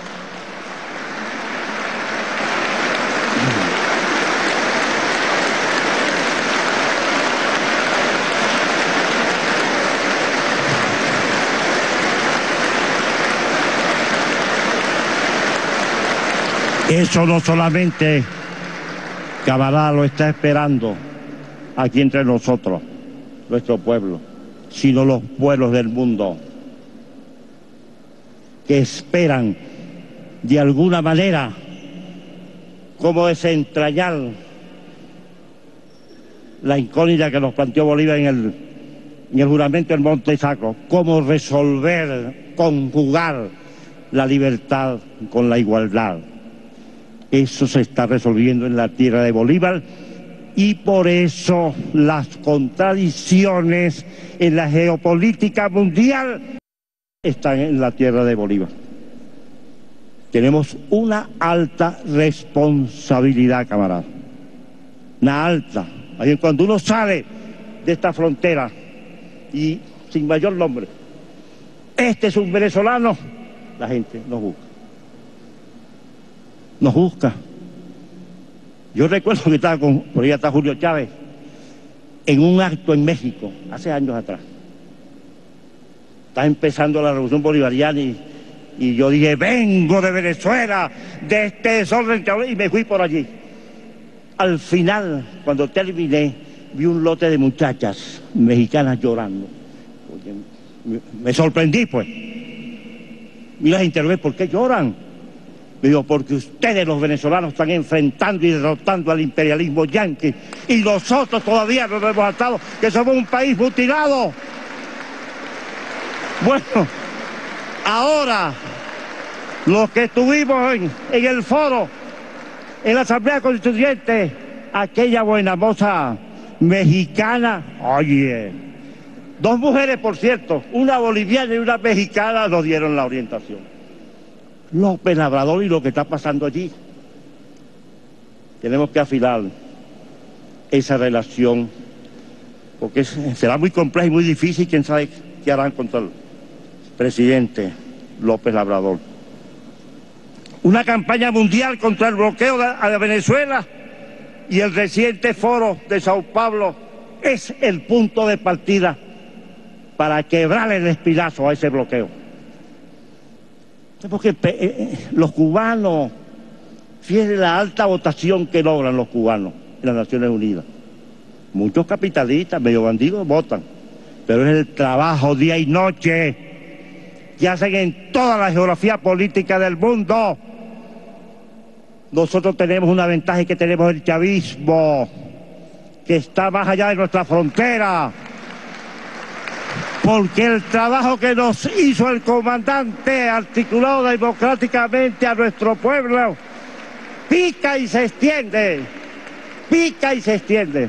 G: Eso no solamente Camarada lo está esperando aquí entre nosotros, nuestro pueblo, sino los pueblos del mundo, que esperan de alguna manera cómo desentrañar la incógnita que nos planteó Bolívar en el, en el juramento del Monte Sacro, cómo resolver, conjugar la libertad con la igualdad. Eso se está resolviendo en la tierra de Bolívar y por eso las contradicciones en la geopolítica mundial están en la tierra de Bolívar. Tenemos una alta responsabilidad, camarada. Una alta. Cuando uno sale de esta frontera y sin mayor nombre, este es un venezolano, la gente nos busca. Nos busca. Yo recuerdo que estaba con, por ahí está Julio Chávez, en un acto en México, hace años atrás. Está empezando la revolución bolivariana y, y yo dije, vengo de Venezuela, de este desorden, y me fui por allí. Al final, cuando terminé, vi un lote de muchachas mexicanas llorando. Oye, me, me sorprendí, pues. Y las interrogué, ¿por qué lloran? Me dijo, porque ustedes, los venezolanos, están enfrentando y derrotando al imperialismo yanqui. Y nosotros todavía no nos hemos atado, que somos un país mutilado. Bueno, ahora, los que estuvimos en, en el foro, en la Asamblea Constituyente, aquella buena moza mexicana, oye, dos mujeres, por cierto, una boliviana y una mexicana, nos dieron la orientación. López Labrador y lo que está pasando allí. Tenemos que afilar esa relación, porque es, será muy compleja y muy difícil, quién sabe qué harán contra el presidente López Labrador. Una campaña mundial contra el bloqueo de, a Venezuela y el reciente foro de Sao Paulo es el punto de partida para quebrar el espinazo a ese bloqueo. Porque eh, los cubanos, fíjense la alta votación que logran los cubanos en las Naciones Unidas. Muchos capitalistas, medio bandidos, votan, pero es el trabajo día y noche que hacen en toda la geografía política del mundo. Nosotros tenemos una ventaja, y que tenemos el chavismo, que está más allá de nuestra frontera, porque el trabajo que nos hizo el comandante, articulado democráticamente a nuestro pueblo, pica y se extiende, pica y se extiende.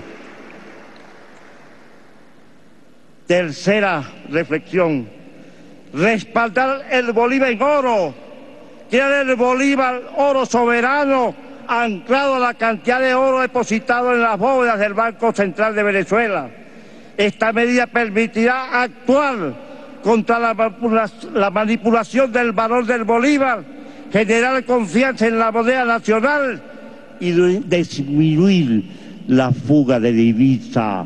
G: Tercera reflexión, respaldar el Bolívar en oro, crear el Bolívar oro soberano, anclado a la cantidad de oro depositado en las bóvedas del Banco Central de Venezuela. Esta medida permitirá actuar contra la, la manipulación del valor del Bolívar, generar confianza en la moneda nacional y disminuir la fuga de divisa.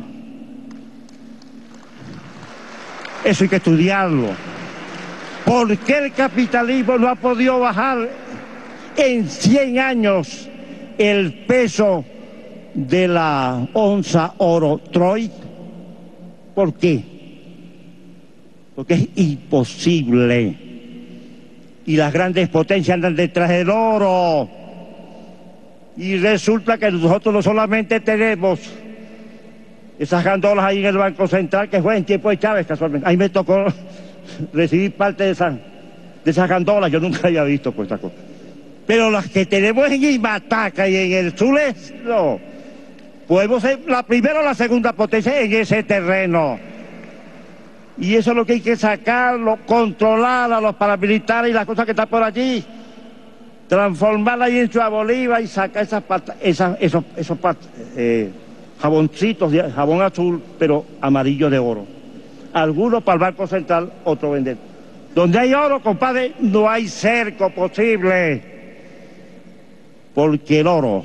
G: Eso hay que estudiarlo. ¿Por qué el capitalismo no ha podido bajar en cien años el peso de la onza oro Troy? ¿Por qué? Porque es imposible. Y las grandes potencias andan detrás del oro. Y resulta que nosotros no solamente tenemos esas gandolas ahí en el Banco Central, que fue en tiempo de Chávez casualmente. Ahí me tocó recibir parte de esas, de esas gandolas, yo nunca había visto pues esta cosa. Pero las que tenemos en Imataca y en el Zules, no. Podemos ser la primera o la segunda potencia en ese terreno. Y eso es lo que hay que sacarlo, controlar a los paramilitares y las cosas que están por allí. Transformarla ahí en Ciudad Bolívar y sacar esas, esas, esos, esos eh, jaboncitos, de jabón azul, pero amarillo de oro. Algunos para el Banco Central, otros vender. Donde hay oro, compadre, no hay cerco posible. Porque el oro,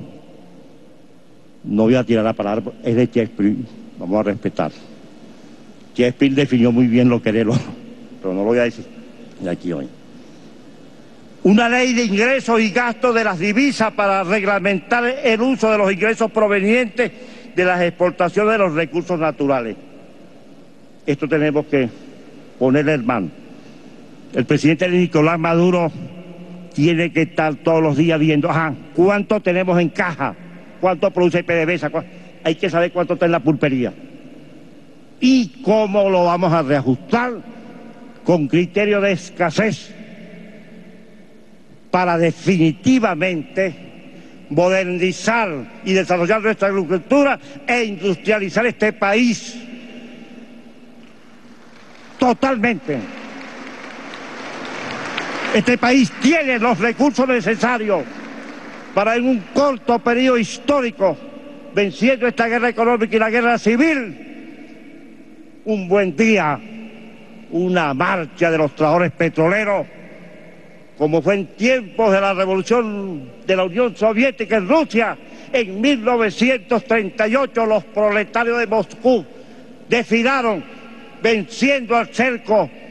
G: no voy a tirar la palabra, es de Shakespeare, vamos a respetar. Shakespeare definió muy bien lo que era el oro, pero no lo voy a decir aquí hoy. Una ley de ingresos y gastos de las divisas para reglamentar el uso de los ingresos provenientes de las exportaciones de los recursos naturales. Esto tenemos que ponerle en mano. El presidente Nicolás Maduro tiene que estar todos los días viendo, ajá, ¿cuánto tenemos en caja? ¿Cuánto produce PDVSA? Hay que saber cuánto está en la pulpería. ¿Y cómo lo vamos a reajustar? Con criterio de escasez, para definitivamente modernizar y desarrollar nuestra agricultura e industrializar este país totalmente. Este país tiene los recursos necesarios para en un corto periodo histórico, venciendo esta guerra económica y la guerra civil, un buen día, una marcha de los trabajadores petroleros, como fue en tiempos de la revolución de la Unión Soviética en Rusia, en mil novecientos treinta y ocho los proletarios de Moscú desfilaron venciendo al cerco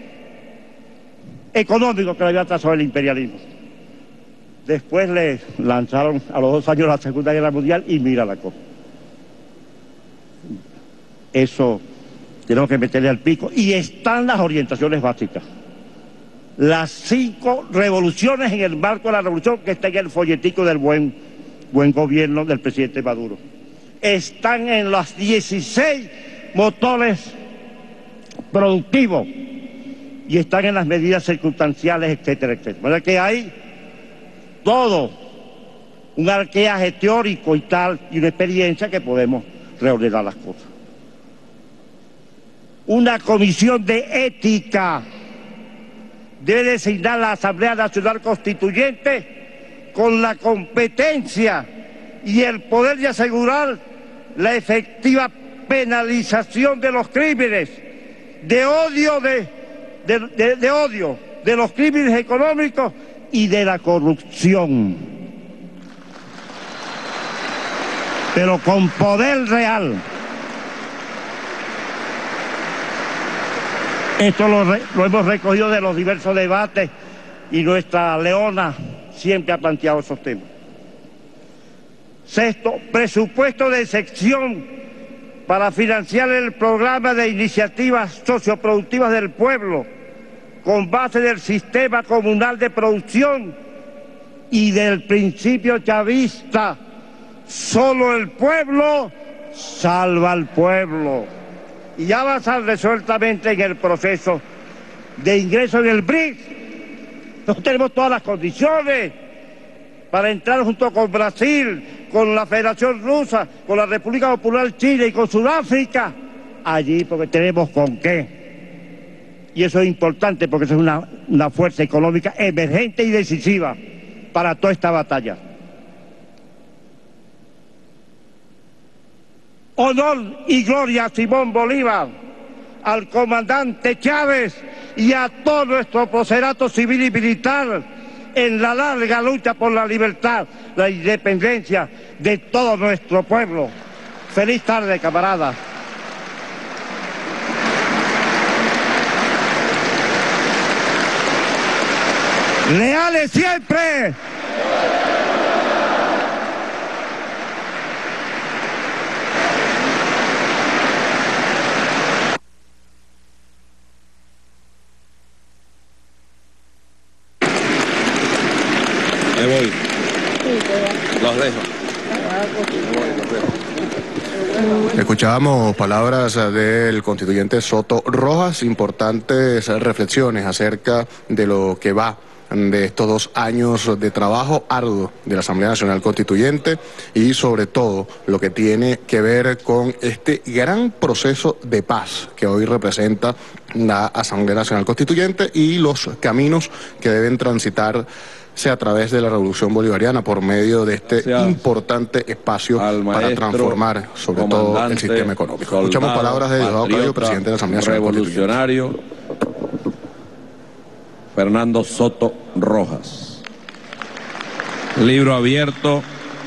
G: económico que le había trazado el imperialismo. Después le lanzaron a los dos años la Segunda Guerra Mundial y mira la cosa. Eso tenemos que meterle al pico. Y están las orientaciones básicas. Las cinco revoluciones en el marco de la revolución que está en el folletico del buen, buen gobierno del presidente Maduro. Están en los dieciséis motores productivos y están en las medidas circunstanciales, etcétera, etcétera. ¿Verdad que hay todo un arqueaje teórico y tal, y una experiencia que podemos reordenar las cosas? Una comisión de ética debe designar la Asamblea Nacional Constituyente con la competencia y el poder de asegurar la efectiva penalización de los crímenes de odio, de, de, de, de odio, de los crímenes económicos y de la corrupción, pero con poder real. Esto lo, re, lo hemos recogido de los diversos debates y nuestra Leona siempre ha planteado esos temas. Sexto, presupuesto de sección para financiar el programa de iniciativas socioproductivas del pueblo con base del sistema comunal de producción y del principio chavista. Solo el pueblo salva al pueblo. Y ya avanzar resueltamente en el proceso de ingreso en el B R I C S. Nosotros tenemos todas las condiciones para entrar junto con Brasil, con la Federación Rusa, con la República Popular China y con Sudáfrica, allí porque tenemos con qué. Y eso es importante porque eso es una, una fuerza económica emergente y decisiva para toda esta batalla. Honor y gloria a Simón Bolívar, al comandante Chávez y a todo nuestro procerato civil y militar en la larga lucha por la libertad, la independencia de todo nuestro pueblo. Feliz tarde, camaradas. ¡Leales siempre!
F: Me voy. Los dejo.
C: Escuchábamos palabras del constituyente Soto Rojas, importantes reflexiones acerca de lo que va de estos dos años de trabajo arduo de la Asamblea Nacional Constituyente y sobre todo lo que tiene que ver con este gran proceso de paz que hoy representa la Asamblea Nacional Constituyente y los caminos que deben transitar sea a través de la Revolución Bolivariana por medio de este Gracias importante espacio para transformar sobre todo el sistema económico. Soldado, escuchamos palabras de Diosdado Cabello, presidente de la Asamblea Nacional
F: revolucionario Fernando Soto Rojas. Libro abierto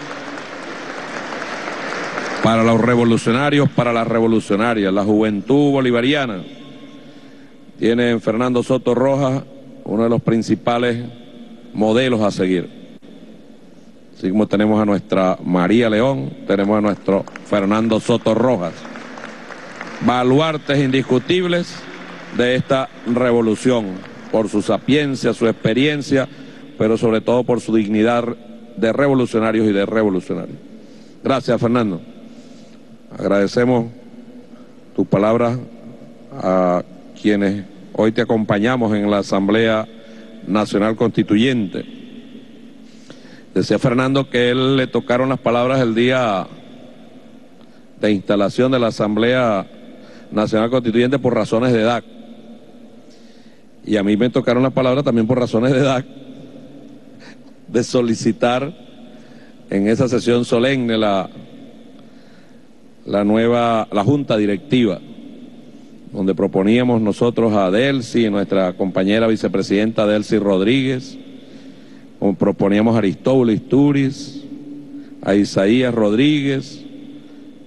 F: para los revolucionarios, para las revolucionarias, la juventud bolivariana. Tiene en Fernando Soto Rojas uno de los principales modelos a seguir. Así como tenemos a nuestra María León, tenemos a nuestro Fernando Soto Rojas, baluartes indiscutibles de esta revolución, por su sapiencia, su experiencia, pero sobre todo por su dignidad de revolucionarios y de revolucionarios. Gracias, Fernando. Agradecemos tus palabras a quienes hoy te acompañamos en la Asamblea Nacional Constituyente. Decía Fernando que él le tocaron las palabras el día de instalación de la Asamblea Nacional Constituyente por razones de edad. Y a mí me tocaron las palabras también por razones de edad, de solicitar en esa sesión solemne la, la nueva, la Junta Directiva, donde proponíamos nosotros a Delcy, nuestra compañera vicepresidenta Delcy Rodríguez, proponíamos a Aristóbulo Isturiz, a Isaías Rodríguez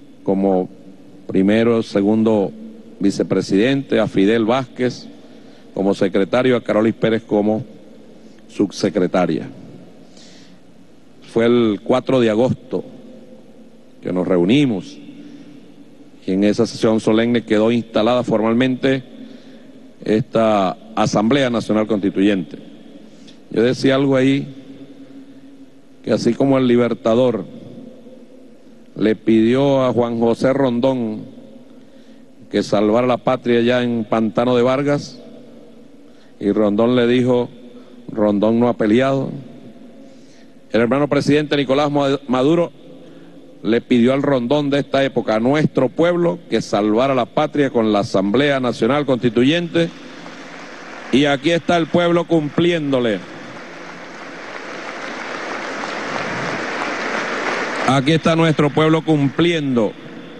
F: como primero, segundo vicepresidente, a Fidel Vázquez como secretario, a Carolis Pérez como subsecretaria. Fue el cuatro de agosto que nos reunimos y en esa sesión solemne quedó instalada formalmente esta Asamblea Nacional Constituyente. Yo decía algo ahí, que así como el Libertador le pidió a Juan José Rondón que salvara la patria allá en Pantano de Vargas, y Rondón le dijo, Rondón no ha peleado. El hermano presidente Nicolás Maduro le pidió al Rondón de esta época, a nuestro pueblo, que salvara la patria con la Asamblea Nacional Constituyente, y aquí está el pueblo cumpliéndole. Aquí está nuestro pueblo cumpliendo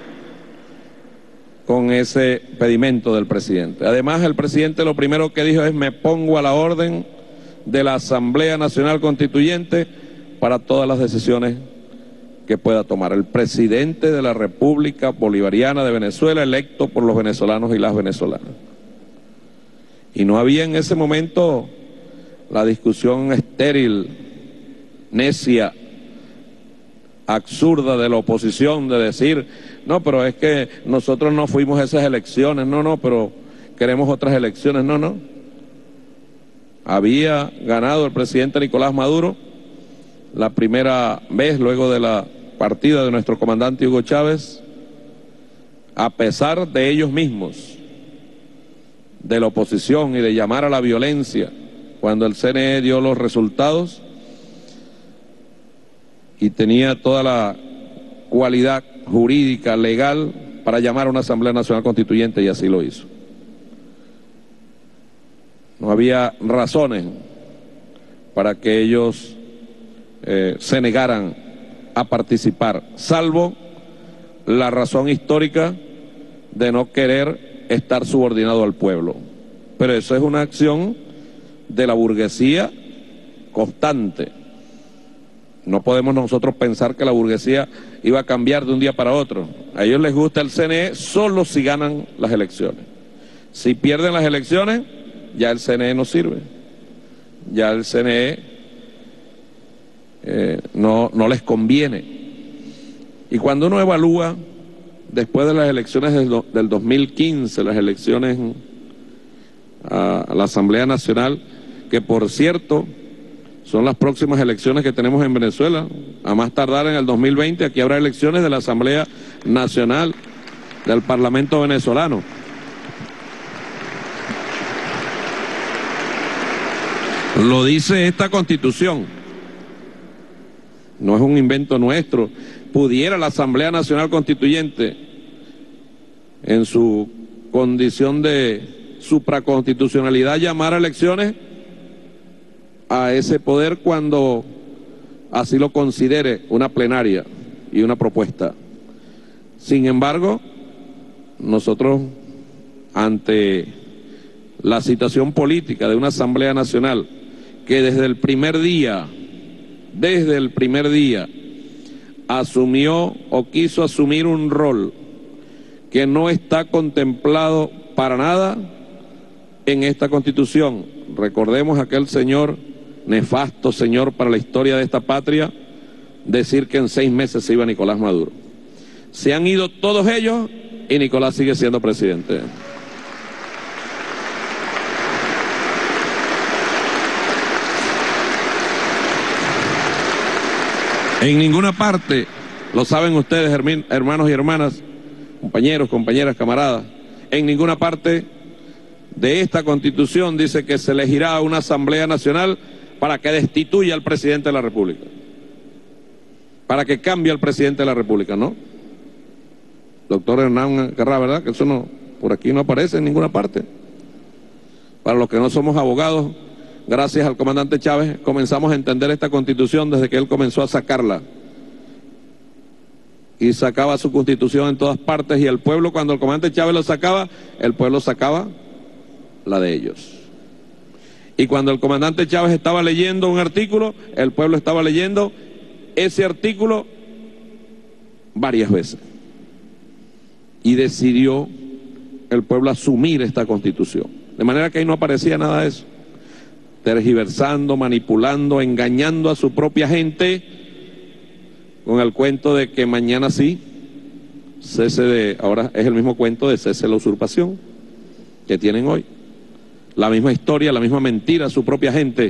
F: con ese pedimento del presidente. Además, el presidente lo primero que dijo es: me pongo a la orden de la Asamblea Nacional Constituyente para todas las decisiones que pueda tomar. El presidente de la República Bolivariana de Venezuela, electo por los venezolanos y las venezolanas. Y no había en ese momento la discusión estéril, necia, absurda de la oposición de decir, no, pero es que nosotros no fuimos a esas elecciones, no, no, pero queremos otras elecciones, no, no. Había ganado el presidente Nicolás Maduro la primera vez luego de la partida de nuestro comandante Hugo Chávez, a pesar de ellos mismos, de la oposición y de llamar a la violencia cuando el C N E dio los resultados, y tenía toda la cualidad jurídica, legal, para llamar a una Asamblea Nacional Constituyente, y así lo hizo. No había razones para que ellos eh, se negaran a participar, salvo la razón histórica de no querer estar subordinado al pueblo. Pero eso es una acción de la burguesía constante. No podemos nosotros pensar que la burguesía iba a cambiar de un día para otro. A ellos les gusta el C N E solo si ganan las elecciones. Si pierden las elecciones, ya el C N E no sirve. Ya el C N E eh, no, no les conviene. Y cuando uno evalúa, después de las elecciones del, do, del dos mil quince, las elecciones a, a la Asamblea Nacional, que por cierto son las próximas elecciones que tenemos en Venezuela, a más tardar en el dos mil veinte, aquí habrá elecciones de la Asamblea Nacional del Parlamento venezolano. Lo dice esta Constitución, no es un invento nuestro. Pudiera la Asamblea Nacional Constituyente, en su condición de supraconstitucionalidad, llamar a elecciones a ese poder cuando así lo considere una plenaria y una propuesta. Sin embargo, nosotros, ante la situación política de una Asamblea Nacional que desde el primer día, desde el primer día, asumió o quiso asumir un rol que no está contemplado para nada en esta Constitución. Recordemos aquel señor, nefasto señor para la historia de esta patria, decir que en seis meses se iba Nicolás Maduro. Se han ido todos ellos y Nicolás sigue siendo presidente. En ninguna parte, lo saben ustedes, hermanos y hermanas, compañeros, compañeras, camaradas, en ninguna parte de esta Constitución dice que se elegirá una Asamblea Nacional para que destituya al presidente de la República, para que cambie al presidente de la República, ¿no? Doctor Hernán Carrá, ¿verdad? Que eso no, por aquí no aparece en ninguna parte. Para los que no somos abogados, gracias al comandante Chávez, comenzamos a entender esta Constitución desde que él comenzó a sacarla. Y sacaba su Constitución en todas partes, y el pueblo, cuando el comandante Chávez lo sacaba, el pueblo sacaba la de ellos. Y cuando el comandante Chávez estaba leyendo un artículo, el pueblo estaba leyendo ese artículo varias veces. Y decidió el pueblo asumir esta Constitución. De manera que ahí no aparecía nada de eso. Tergiversando, manipulando, engañando a su propia gente con el cuento de que mañana sí, cese de, ahora es el mismo cuento de cese de la usurpación que tienen hoy. La misma historia, la misma mentira a su propia gente.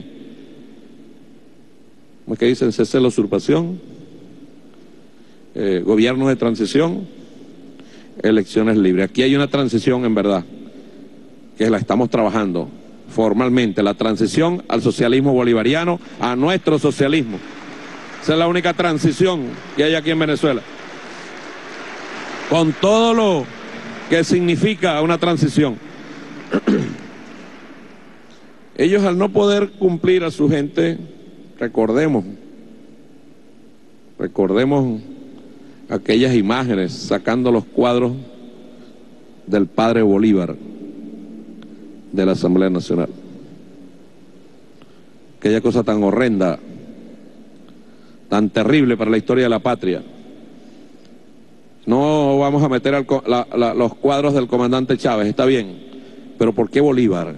F: ¿Cómo es que dicen? Cese de la usurpación, eh, gobierno de transición, elecciones libres. Aquí hay una transición en verdad, que la estamos trabajando formalmente, la transición al socialismo bolivariano, a nuestro socialismo. Esa es la única transición que hay aquí en Venezuela. Con todo lo que significa una transición. Ellos, al no poder cumplir a su gente, recordemos, recordemos aquellas imágenes sacando los cuadros del padre Bolívar de la Asamblea Nacional. Aquella cosa tan horrenda, tan terrible para la historia de la patria. No vamos a meter al, la, la, los cuadros del comandante Chávez, está bien, pero ¿por qué Bolívar?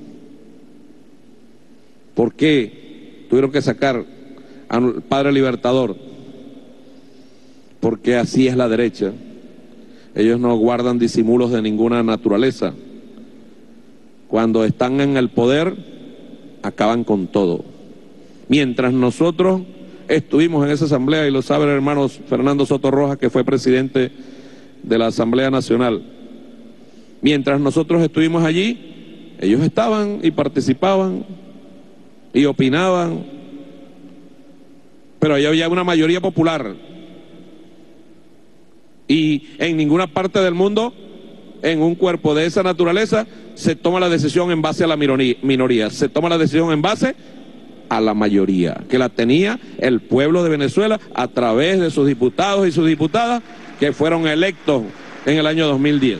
F: ¿Por qué tuvieron que sacar al padre libertador? Porque así es la derecha. Ellos no guardan disimulos de ninguna naturaleza. Cuando están en el poder, acaban con todo. Mientras nosotros estuvimos en esa asamblea, y lo sabe el hermano Fernando Soto Rojas, que fue presidente de la Asamblea Nacional, mientras nosotros estuvimos allí, ellos estaban y participaban y opinaban, pero ahí había una mayoría popular. Y en ninguna parte del mundo, en un cuerpo de esa naturaleza, se toma la decisión en base a la minoría, se toma la decisión en base a la mayoría, que la tenía el pueblo de Venezuela a través de sus diputados y sus diputadas que fueron electos en el año dos mil diez.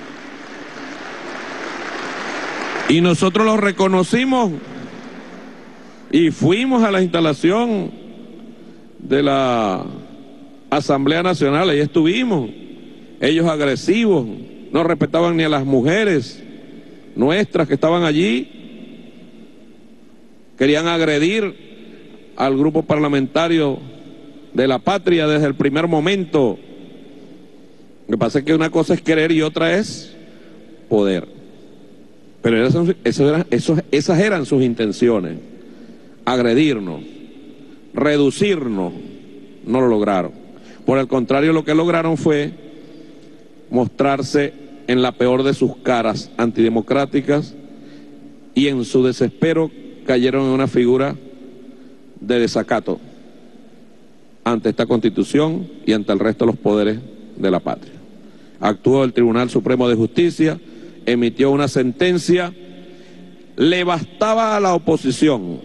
F: Y nosotros los reconocimos y fuimos a la instalación de la Asamblea Nacional, ahí estuvimos. Ellos agresivos, no respetaban ni a las mujeres nuestras que estaban allí, querían agredir al grupo parlamentario de la patria desde el primer momento. Lo que pasa es que una cosa es querer y otra es poder. Pero esas, eso eran, eso, esas eran sus intenciones, agredirnos, reducirnos. No lo lograron. Por el contrario, lo que lograron fue mostrarse en la peor de sus caras antidemocráticas, y en su desespero cayeron en una figura de desacato ante esta Constitución y ante el resto de los poderes de la patria. Actuó el Tribunal Supremo de Justicia, emitió una sentencia, le bastaba a la oposición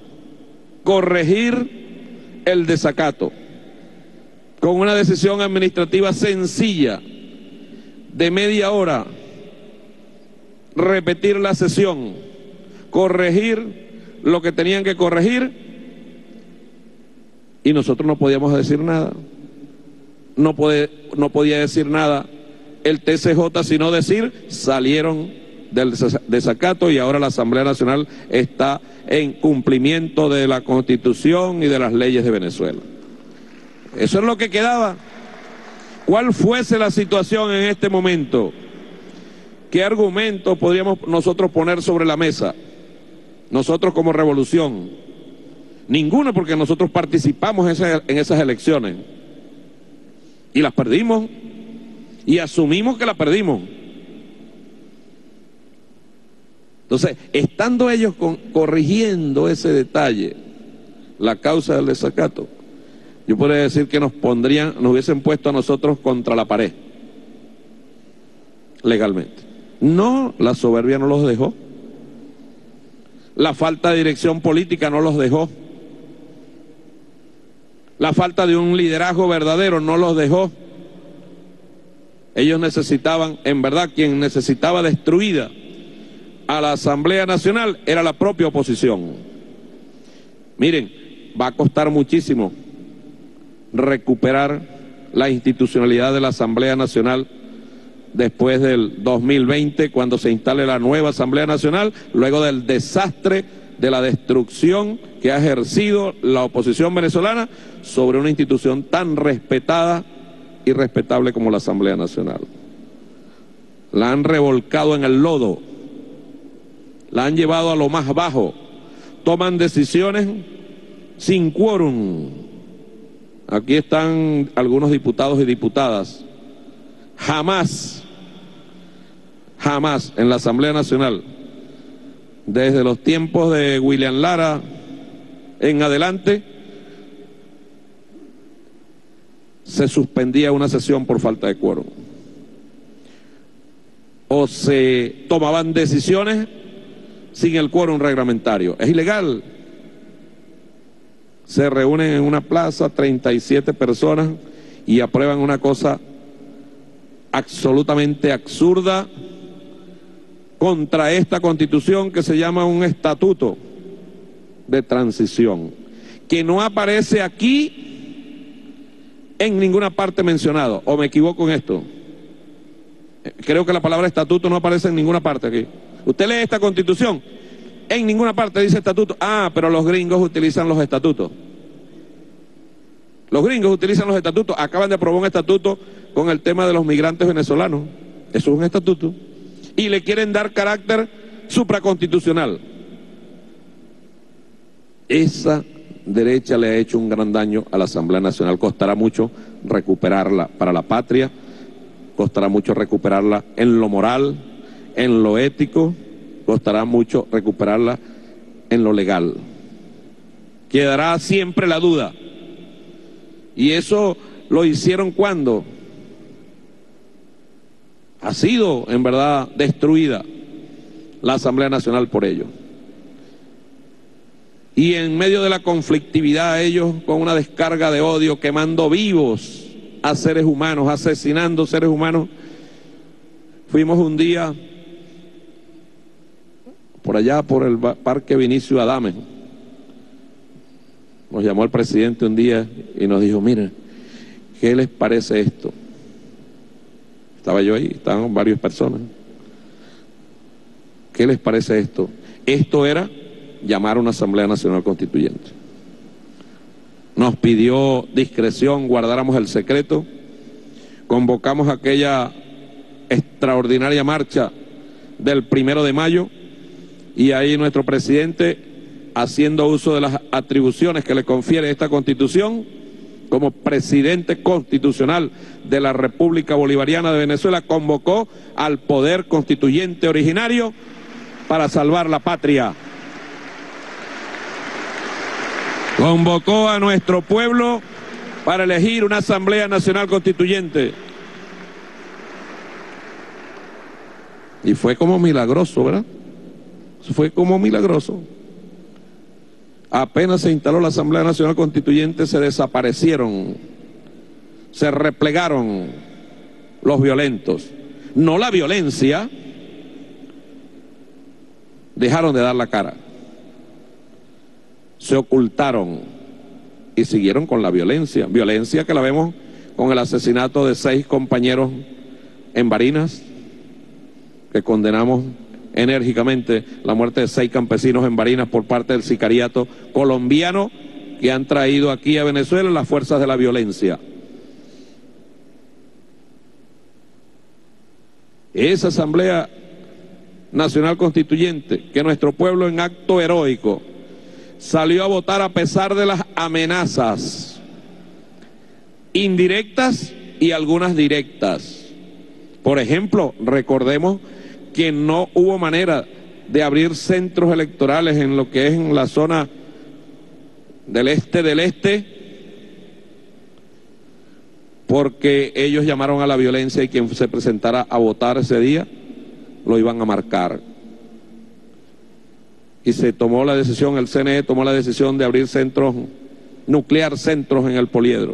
F: corregir el desacato con una decisión administrativa sencilla de media hora, repetir la sesión, corregir lo que tenían que corregir, y nosotros no podíamos decir nada. No, puede, no podía decir nada el T C J, sino decir, salieron del desacato y ahora la Asamblea Nacional está en cumplimiento de la Constitución y de las leyes de Venezuela. Eso es lo que quedaba. ¿Cuál fuese la situación en este momento? ¿Qué argumentos podríamos nosotros poner sobre la mesa? Nosotros como revolución. Ninguno, porque nosotros participamos en esas, en esas elecciones. Y las perdimos. Y asumimos que las perdimos. Entonces, estando ellos con, corrigiendo ese detalle, la causa del desacato, yo podría decir que nos pondrían, nos hubiesen puesto a nosotros contra la pared, legalmente. No, la soberbia no los dejó. La falta de dirección política no los dejó. La falta de un liderazgo verdadero no los dejó. Ellos necesitaban, en verdad, quien necesitaba destruida a la Asamblea Nacional era la propia oposición. Miren, va a costar muchísimo recuperar la institucionalidad de la Asamblea Nacional después del dos mil veinte, cuando se instale la nueva Asamblea Nacional, luego del desastre de la destrucción que ha ejercido la oposición venezolana sobre una institución tan respetada y respetable como la Asamblea Nacional. La han revolcado en el lodo, la han llevado a lo más bajo, toman decisiones sin quórum. Aquí están algunos diputados y diputadas. Jamás, jamás en la Asamblea Nacional, desde los tiempos de William Lara en adelante, se suspendía una sesión por falta de quórum. O se tomaban decisiones sin el quórum reglamentario. Es ilegal. Se reúnen en una plaza treinta y siete personas y aprueban una cosa absolutamente absurda contra esta Constitución que se llama un estatuto de transición, que no aparece aquí en ninguna parte mencionado. ¿O me equivoco en esto? Creo que la palabra estatuto no aparece en ninguna parte aquí. Usted lee esta Constitución, en ninguna parte dice estatuto. Ah, pero los gringos utilizan los estatutos. Los gringos utilizan los estatutos. Acaban de aprobar un estatuto con el tema de los migrantes venezolanos. Eso es un estatuto. Y le quieren dar carácter supraconstitucional. Esa derecha le ha hecho un gran daño a la Asamblea Nacional. Costará mucho recuperarla para la patria. Costará mucho recuperarla en lo moral, en lo ético. Costará mucho recuperarla en lo legal. Quedará siempre la duda. Y eso lo hicieron cuando ha sido en verdad destruida la Asamblea Nacional por ello. Y en medio de la conflictividad, ellos con una descarga de odio, quemando vivos a seres humanos, asesinando seres humanos. Fuimos un día por allá por el Parque Vinicio Adames. Nos llamó el presidente un día y nos dijo: miren, ¿qué les parece esto? Estaba yo ahí, estaban varias personas. ¿Qué les parece esto? Esto era llamar a una Asamblea Nacional Constituyente. Nos pidió discreción, guardáramos el secreto, convocamos aquella extraordinaria marcha del primero de mayo y ahí nuestro presidente, haciendo uso de las atribuciones que le confiere esta Constitución, como presidente constitucional de la República Bolivariana de Venezuela, convocó al poder constituyente originario para salvar la patria. Convocó a nuestro pueblo para elegir una Asamblea Nacional Constituyente. Y fue como milagroso, ¿verdad? Fue como milagroso. Apenas se instaló la Asamblea Nacional Constituyente, se desaparecieron, se replegaron los violentos. No la violencia, dejaron de dar la cara. Se ocultaron y siguieron con la violencia. Violencia que la vemos con el asesinato de seis compañeros en Barinas, que condenamos enérgicamente la muerte de seis campesinos en Barinas por parte del sicariato colombiano que han traído aquí a Venezuela las fuerzas de la violencia. Esa Asamblea Nacional Constituyente, que nuestro pueblo en acto heroico salió a votar a pesar de las amenazas indirectas y algunas directas. Por ejemplo, recordemos que no hubo manera de abrir centros electorales en lo que es en la zona del este del este, porque ellos llamaron a la violencia y quien se presentara a votar ese día lo iban a marcar. Y se tomó la decisión, el C N E tomó la decisión de abrir centros, nuclear centros en el Poliedro.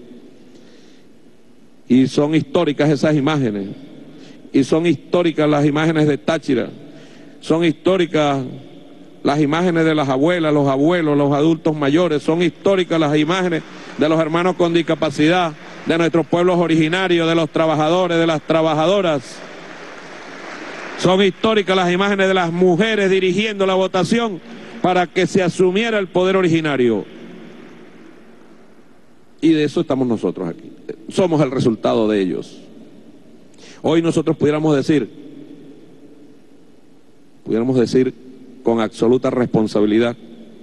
F: Y son históricas esas imágenes. Y son históricas las imágenes de Táchira. Son históricas las imágenes de las abuelas, los abuelos, los adultos mayores. Son históricas las imágenes de los hermanos con discapacidad. de nuestros pueblos originarios, de los trabajadores, de las trabajadoras. Son históricas las imágenes de las mujeres dirigiendo la votación para que se asumiera el poder originario. Y de eso estamos nosotros aquí. Somos el resultado de ellos. Hoy nosotros pudiéramos decir, pudiéramos decir con absoluta responsabilidad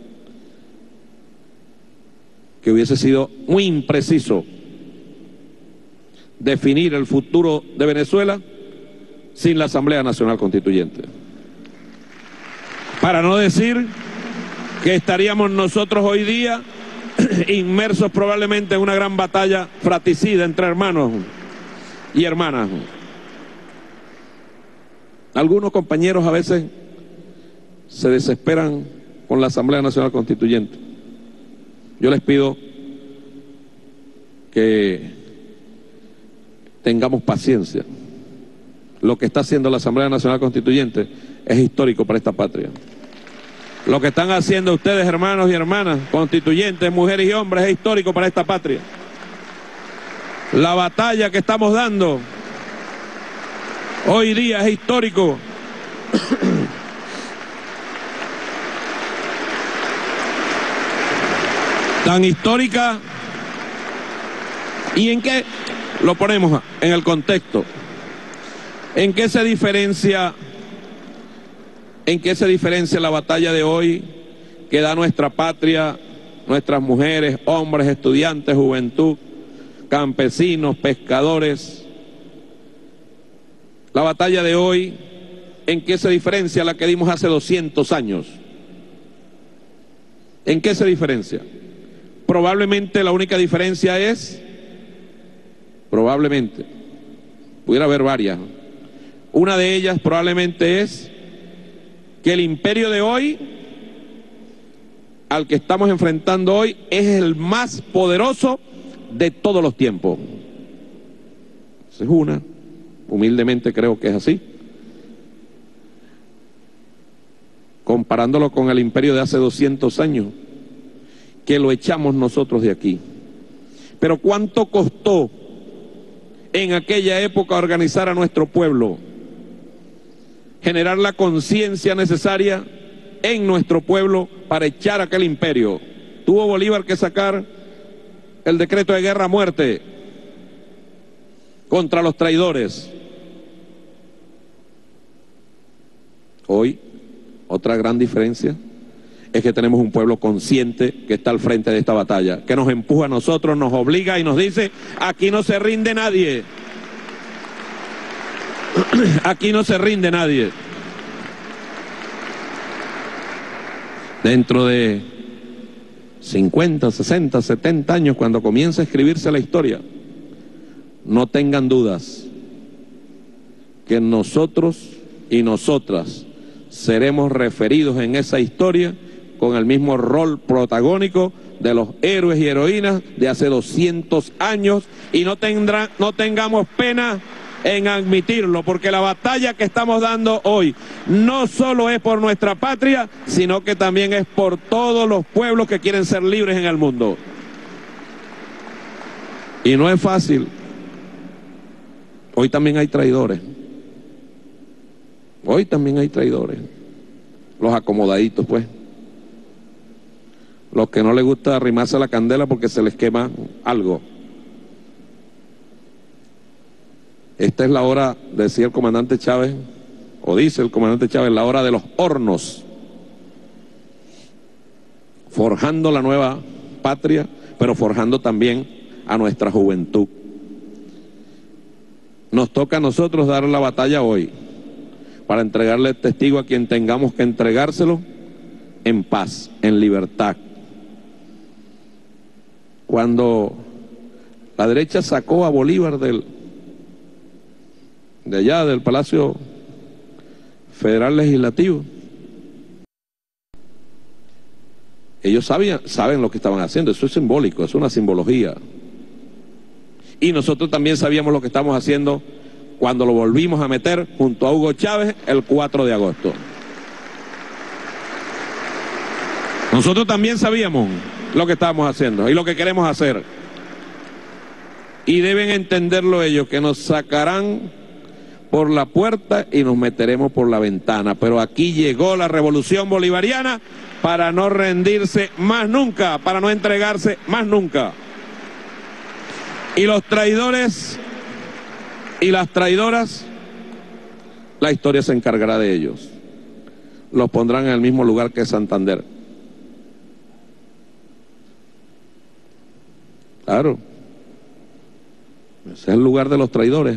F: que hubiese sido muy impreciso definir el futuro de Venezuela sin la Asamblea Nacional Constituyente. Para no decir que estaríamos nosotros hoy día inmersos probablemente en una gran batalla fratricida entre hermanos y hermanas. Algunos compañeros a veces se desesperan con la Asamblea Nacional Constituyente. Yo les pido que tengamos paciencia. Lo que está haciendo la Asamblea Nacional Constituyente es histórico para esta patria. Lo que están haciendo ustedes, hermanos y hermanas, constituyentes, mujeres y hombres, es histórico para esta patria. La batalla que estamos dando hoy día es histórico. Tan histórica. ¿Y en qué lo ponemos en el contexto? ¿En qué se diferencia, en qué se diferencia la batalla de hoy que da nuestra patria, nuestras mujeres, hombres, estudiantes, juventud, campesinos, pescadores? La batalla de hoy, ¿en qué se diferencia la que dimos hace doscientos años? ¿En qué se diferencia? Probablemente la única diferencia es, probablemente, pudiera haber varias, una de ellas probablemente es que el imperio de hoy, al que estamos enfrentando hoy, es el más poderoso de todos los tiempos. Esa es una, humildemente creo que es así. Comparándolo con el imperio de hace doscientos años, que lo echamos nosotros de aquí. Pero ¿cuánto costó en aquella época organizar a nuestro pueblo? Generar la conciencia necesaria en nuestro pueblo para echar aquel imperio. Tuvo Bolívar que sacar el decreto de guerra a muerte contra los traidores. Hoy, otra gran diferencia es que tenemos un pueblo consciente que está al frente de esta batalla, que nos empuja a nosotros, nos obliga y nos dice: aquí no se rinde nadie. Aquí no se rinde nadie. Dentro de cincuenta, sesenta, setenta años, cuando comience a escribirse la historia, no tengan dudas que nosotros y nosotras seremos referidos en esa historia con el mismo rol protagónico de los héroes y heroínas de hace doscientos años, y no, tendrá, no tengamos pena en admitirlo, porque la batalla que estamos dando hoy no solo es por nuestra patria, sino que también es por todos los pueblos que quieren ser libres en el mundo. Y no es fácil. Hoy también hay traidores. Hoy también hay traidores. Los acomodaditos, pues. Los que no les gusta arrimarse a la candela porque se les quema algo. Esta es la hora, decía el comandante Chávez, o dice el comandante Chávez, la hora de los hornos. Forjando la nueva patria, pero forjando también a nuestra juventud. Nos toca a nosotros dar la batalla hoy, para entregarle el testigo a quien tengamos que entregárselo en paz, en libertad. Cuando la derecha sacó a Bolívar del, de allá, del Palacio Federal Legislativo, ellos sabían, saben lo que estaban haciendo. Eso es simbólico, es una simbología. Y nosotros también sabíamos lo que estamos haciendo cuando lo volvimos a meter junto a Hugo Chávez el cuatro de agosto. Nosotros también sabíamos lo que estábamos haciendo y lo que queremos hacer. Y deben entenderlo ellos, que nos sacarán por la puerta y nos meteremos por la ventana. Pero aquí llegó la revolución bolivariana para no rendirse más nunca, para no entregarse más nunca. Y los traidores y las traidoras, la historia se encargará de ellos. Los pondrán en el mismo lugar que Santander. Claro. Ese es el lugar de los traidores,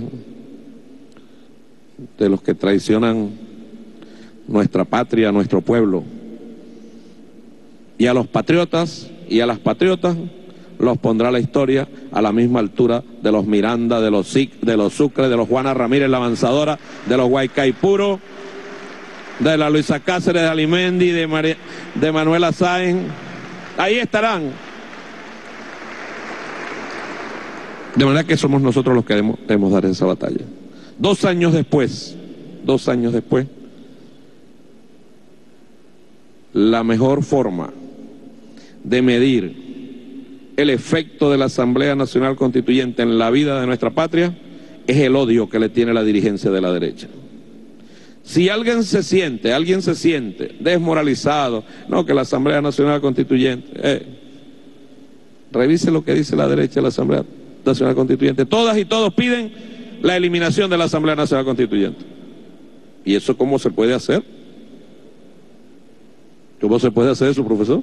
F: de los que traicionan nuestra patria, nuestro pueblo. Y a los patriotas y a las patriotas los pondrá la historia a la misma altura de los Miranda, de los Sic, de los Sucre, de los Juana Ramírez la Avanzadora, de los Guaycaipuro, de la Luisa Cáceres de Alimendi, de, María, de Manuela Sáenz. Ahí estarán. De manera que somos nosotros los que debemos, debemos dar esa batalla. Dos años después, dos años después, la mejor forma de medir el efecto de la Asamblea Nacional Constituyente en la vida de nuestra patria es el odio que le tiene la dirigencia de la derecha. Si alguien se siente, alguien se siente desmoralizado, no, que la Asamblea Nacional Constituyente, eh, revise lo que dice la derecha de la Asamblea Nacional Constituyente. Todas y todos piden la eliminación de la Asamblea Nacional Constituyente. ¿Y eso cómo se puede hacer? ¿Cómo se puede hacer eso, profesor?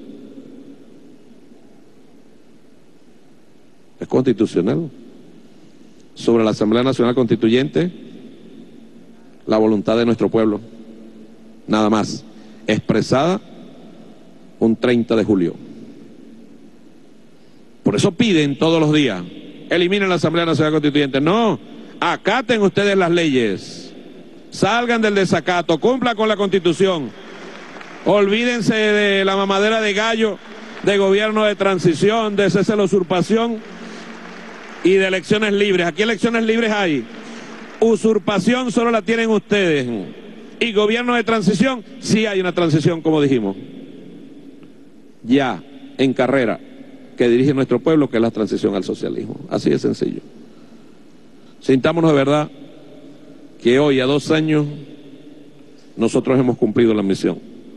F: Es constitucional. Sobre la Asamblea Nacional Constituyente, la voluntad de nuestro pueblo, nada más, expresada un treinta de julio. Por eso piden todos los días, eliminen la Asamblea Nacional Constituyente. No, acaten ustedes las leyes, salgan del desacato, cumplan con la Constitución, olvídense de la mamadera de gallo, de gobierno de transición, de cese de la usurpación y de elecciones libres. Aquí elecciones libres hay. Usurpación solo la tienen ustedes. Y gobierno de transición, sí hay una transición, como dijimos. Ya, en carrera, que dirige nuestro pueblo, que es la transición al socialismo. Así de sencillo. Sintámonos de verdad que hoy, a dos años, nosotros hemos cumplido la misión.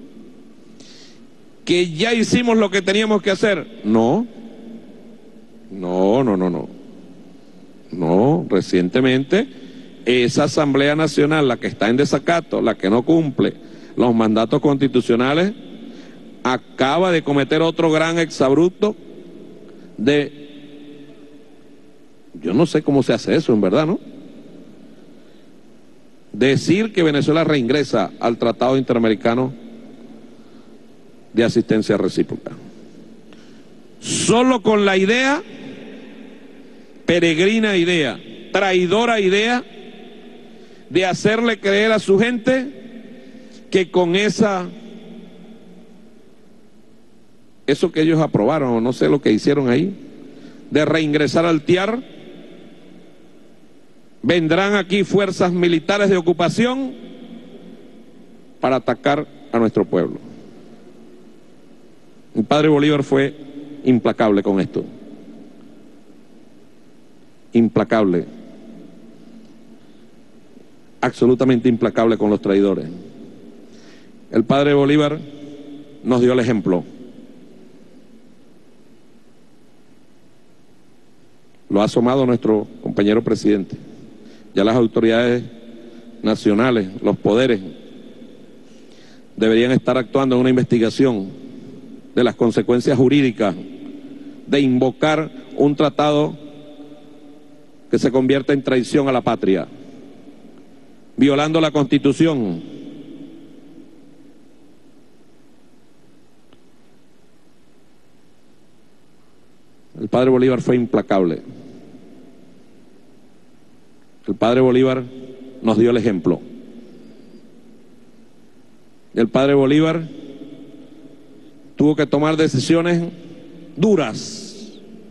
F: ¿Que ya hicimos lo que teníamos que hacer? No. No, no, no, no. No, recientemente esa Asamblea Nacional, la que está en desacato, la que no cumple los mandatos constitucionales, acaba de cometer otro gran exabrupto de... Yo no sé cómo se hace eso, en verdad, ¿no? Decir que Venezuela reingresa al Tratado Interamericano de Asistencia Recíproca. Solo con la idea, peregrina idea, traidora idea, de hacerle creer a su gente que con esa, eso que ellos aprobaron, o no sé lo que hicieron ahí, de reingresar al T I A R, vendrán aquí fuerzas militares de ocupación para atacar a nuestro pueblo. El padre Bolívar fue implacable con esto. Implacable. Absolutamente implacable con los traidores. El padre Bolívar nos dio el ejemplo. Lo ha asomado nuestro compañero presidente. Ya las autoridades nacionales, los poderes, deberían estar actuando en una investigación de las consecuencias jurídicas de invocar un tratado que se convierta en traición a la patria, violando la Constitución. El padre Bolívar fue implacable. El padre Bolívar nos dio el ejemplo. El padre Bolívar tuvo que tomar decisiones duras,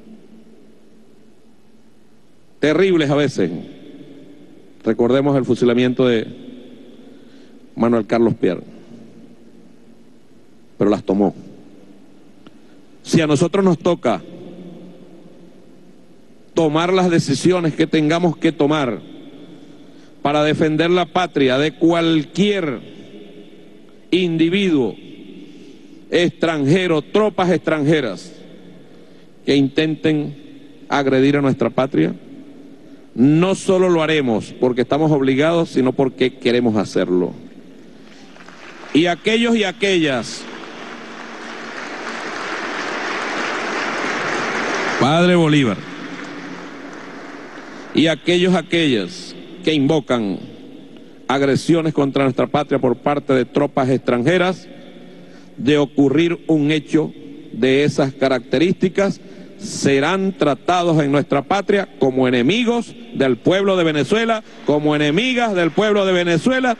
F: terribles a veces. Recordemos el fusilamiento de Manuel Carlos Pier, pero las tomó. Si a nosotros nos toca tomar las decisiones que tengamos que tomar para defender la patria de cualquier individuo extranjero, tropas extranjeras que intenten agredir a nuestra patria, no solo lo haremos porque estamos obligados, sino porque queremos hacerlo. Y aquellos y aquellas, Padre Bolívar, y aquellos, aquellas que invocan agresiones contra nuestra patria por parte de tropas extranjeras, de ocurrir un hecho de esas características, serán tratados en nuestra patria como enemigos del pueblo de Venezuela, como enemigas del pueblo de Venezuela,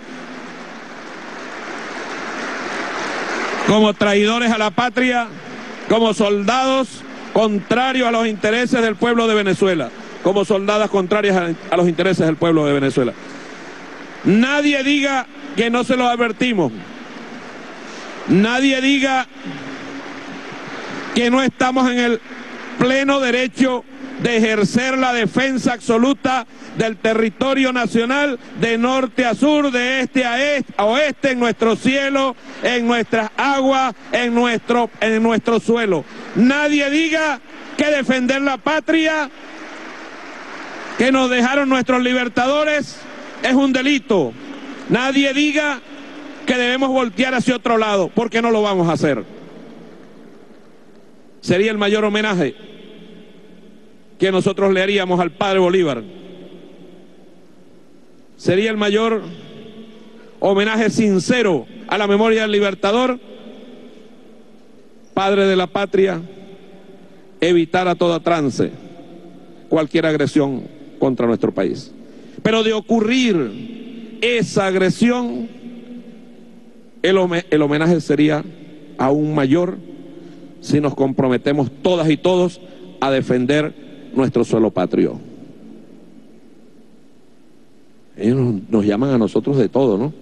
F: como traidores a la patria, como soldados contrarios a los intereses del pueblo de Venezuela, como soldadas contrarias a, a los intereses del pueblo de Venezuela. Nadie diga que no se lo advertimos. Nadie diga que no estamos en el pleno derecho de ejercer la defensa absoluta del territorio nacional de norte a sur, de este a, este, a oeste, en nuestro cielo, en nuestras aguas, en nuestro, en nuestro suelo. Nadie diga que defender la patria que nos dejaron nuestros libertadores es un delito. Nadie diga que debemos voltear hacia otro lado, porque no lo vamos a hacer. Sería el mayor homenaje que nosotros le haríamos al Padre Bolívar. Sería el mayor homenaje sincero a la memoria del libertador, padre de la patria, evitar a toda trance cualquier agresión contra nuestro país. Pero de ocurrir esa agresión, el, el homenaje sería aún mayor si nos comprometemos todas y todos a defender nuestro suelo patrio. Ellos nos, nos llaman a nosotros de todo, ¿no?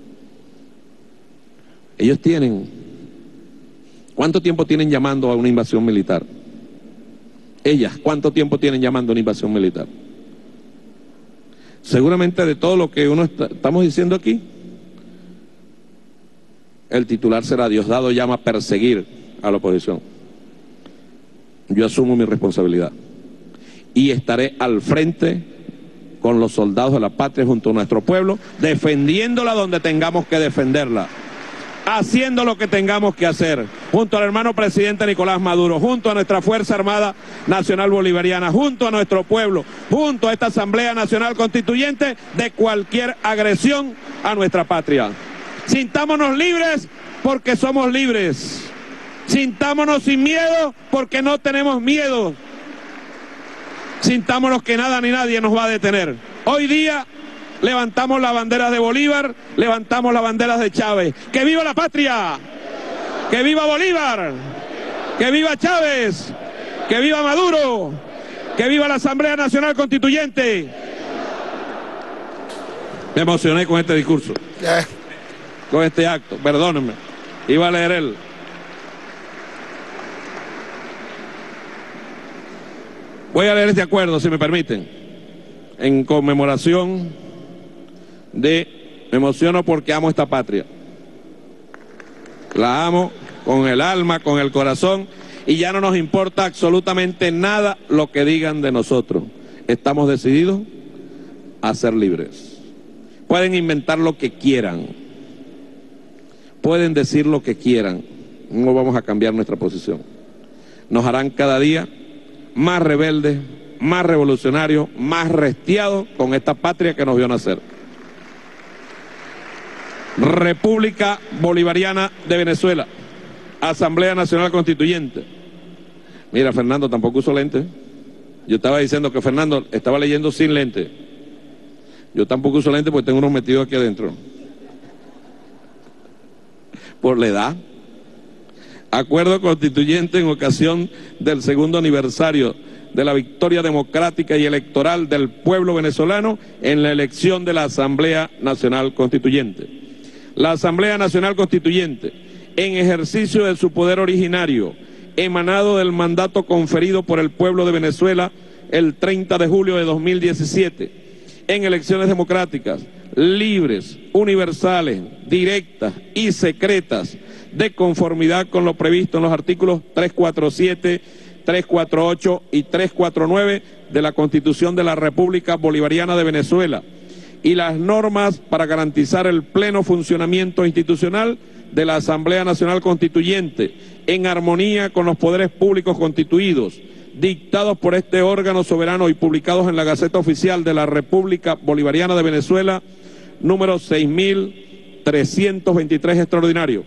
F: Ellos tienen... ¿Cuánto tiempo tienen llamando a una invasión militar? Ellas, ¿cuánto tiempo tienen llamando a una invasión militar? Seguramente de todo lo que uno está, estamos diciendo aquí, el titular será: Diosdado llama a perseguir a la oposición. Yo asumo mi responsabilidad y estaré al frente con los soldados de la patria junto a nuestro pueblo, defendiéndola donde tengamos que defenderla, haciendo lo que tengamos que hacer, junto al hermano presidente Nicolás Maduro, junto a nuestra Fuerza Armada Nacional Bolivariana, junto a nuestro pueblo, junto a esta Asamblea Nacional Constituyente, de cualquier agresión a nuestra patria. Sintámonos libres porque somos libres. Sintámonos sin miedo porque no tenemos miedo. Sintámonos que nada ni nadie nos va a detener. Hoy día levantamos las banderas de Bolívar, levantamos las banderas de Chávez. ¡Que viva la patria! ¡Que viva Bolívar! ¡Que viva Chávez! ¡Que viva Maduro! ¡Que viva la Asamblea Nacional Constituyente! Me emocioné con este discurso, con este acto, perdónenme. Iba a leer él. Voy a leer este acuerdo, si me permiten, en conmemoración de... Me emociono porque amo esta patria. La amo con el alma, con el corazón, y ya no nos importa absolutamente nada lo que digan de nosotros. Estamos decididos a ser libres. Pueden inventar lo que quieran, pueden decir lo que quieran, no vamos a cambiar nuestra posición. Nos harán cada día más rebeldes, más revolucionarios, más restiados con esta patria que nos vio nacer. República Bolivariana de Venezuela, Asamblea Nacional Constituyente. Mira, Fernando tampoco usó lente. Yo estaba diciendo que Fernando estaba leyendo sin lente. Yo tampoco uso lente porque tengo unos metidos aquí adentro. Por la edad. Acuerdo constituyente en ocasión del segundo aniversario de la victoria democrática y electoral del pueblo venezolano en la elección de la Asamblea Nacional Constituyente. La Asamblea Nacional Constituyente, en ejercicio de su poder originario, emanado del mandato conferido por el pueblo de Venezuela, el treinta de julio de dos mil diecisiete, en elecciones democráticas, libres, universales, directas y secretas, de conformidad con lo previsto en los artículos trescientos cuarenta y siete, trescientos cuarenta y ocho y trescientos cuarenta y nueve de la Constitución de la República Bolivariana de Venezuela y las normas para garantizar el pleno funcionamiento institucional de la Asamblea Nacional Constituyente, en armonía con los poderes públicos constituidos, dictados por este órgano soberano y publicados en la Gaceta Oficial de la República Bolivariana de Venezuela, número seis mil trescientos veintitrés extraordinario.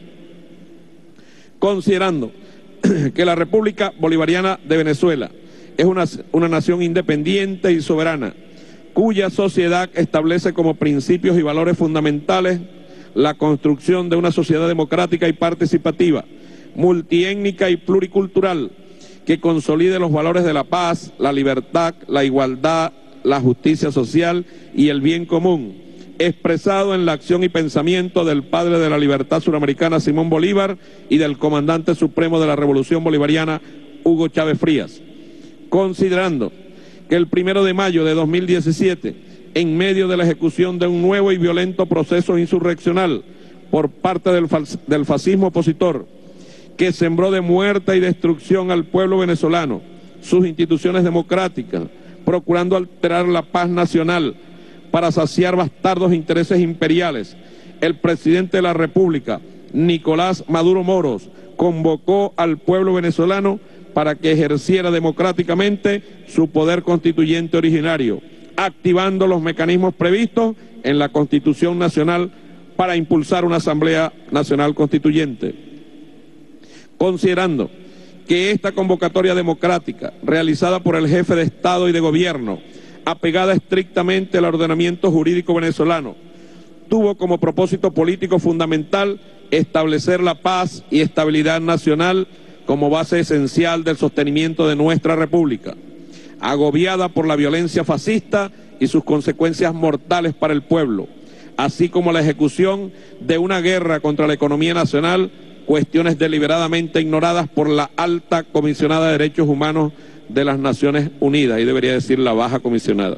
F: Considerando que la República Bolivariana de Venezuela es una, una nación independiente y soberana, cuya sociedad establece como principios y valores fundamentales la construcción de una sociedad democrática y participativa, multiétnica y pluricultural, que consolide los valores de la paz, la libertad, la igualdad, la justicia social y el bien común, expresado en la acción y pensamiento del padre de la libertad suramericana Simón Bolívar y del comandante supremo de la Revolución Bolivariana Hugo Chávez Frías. Considerando que el primero de mayo de dos mil diecisiete, en medio de la ejecución de un nuevo y violento proceso insurreccional por parte del, del fascismo opositor, que sembró de muerte y destrucción al pueblo venezolano, sus instituciones democráticas, procurando alterar la paz nacional para saciar bastardos intereses imperiales, el presidente de la República, Nicolás Maduro Moros, convocó al pueblo venezolano para que ejerciera democráticamente su poder constituyente originario, activando los mecanismos previstos en la Constitución Nacional para impulsar una Asamblea Nacional Constituyente. Considerando que esta convocatoria democrática, realizada por el jefe de Estado y de Gobierno, apegada estrictamente al ordenamiento jurídico venezolano, tuvo como propósito político fundamental establecer la paz y estabilidad nacional como base esencial del sostenimiento de nuestra República, agobiada por la violencia fascista y sus consecuencias mortales para el pueblo, así como la ejecución de una guerra contra la economía nacional, cuestiones deliberadamente ignoradas por la alta comisionada de Derechos Humanos de las Naciones Unidas, y debería decir la baja comisionada.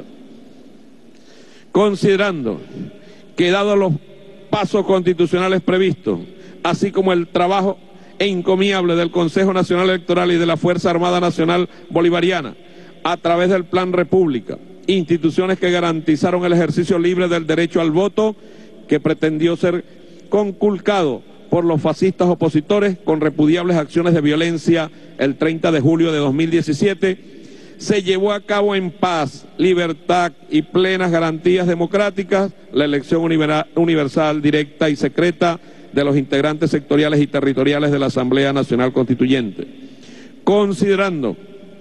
F: Considerando que dados los pasos constitucionales previstos, así como el trabajo encomiable del Consejo Nacional Electoral y de la Fuerza Armada Nacional Bolivariana, a través del Plan República, instituciones que garantizaron el ejercicio libre del derecho al voto, que pretendió ser conculcado por los fascistas opositores con repudiables acciones de violencia el treinta de julio de dos mil diecisiete, se llevó a cabo en paz, libertad y plenas garantías democráticas la elección universal, directa y secreta de los integrantes sectoriales y territoriales de la Asamblea Nacional Constituyente. Considerando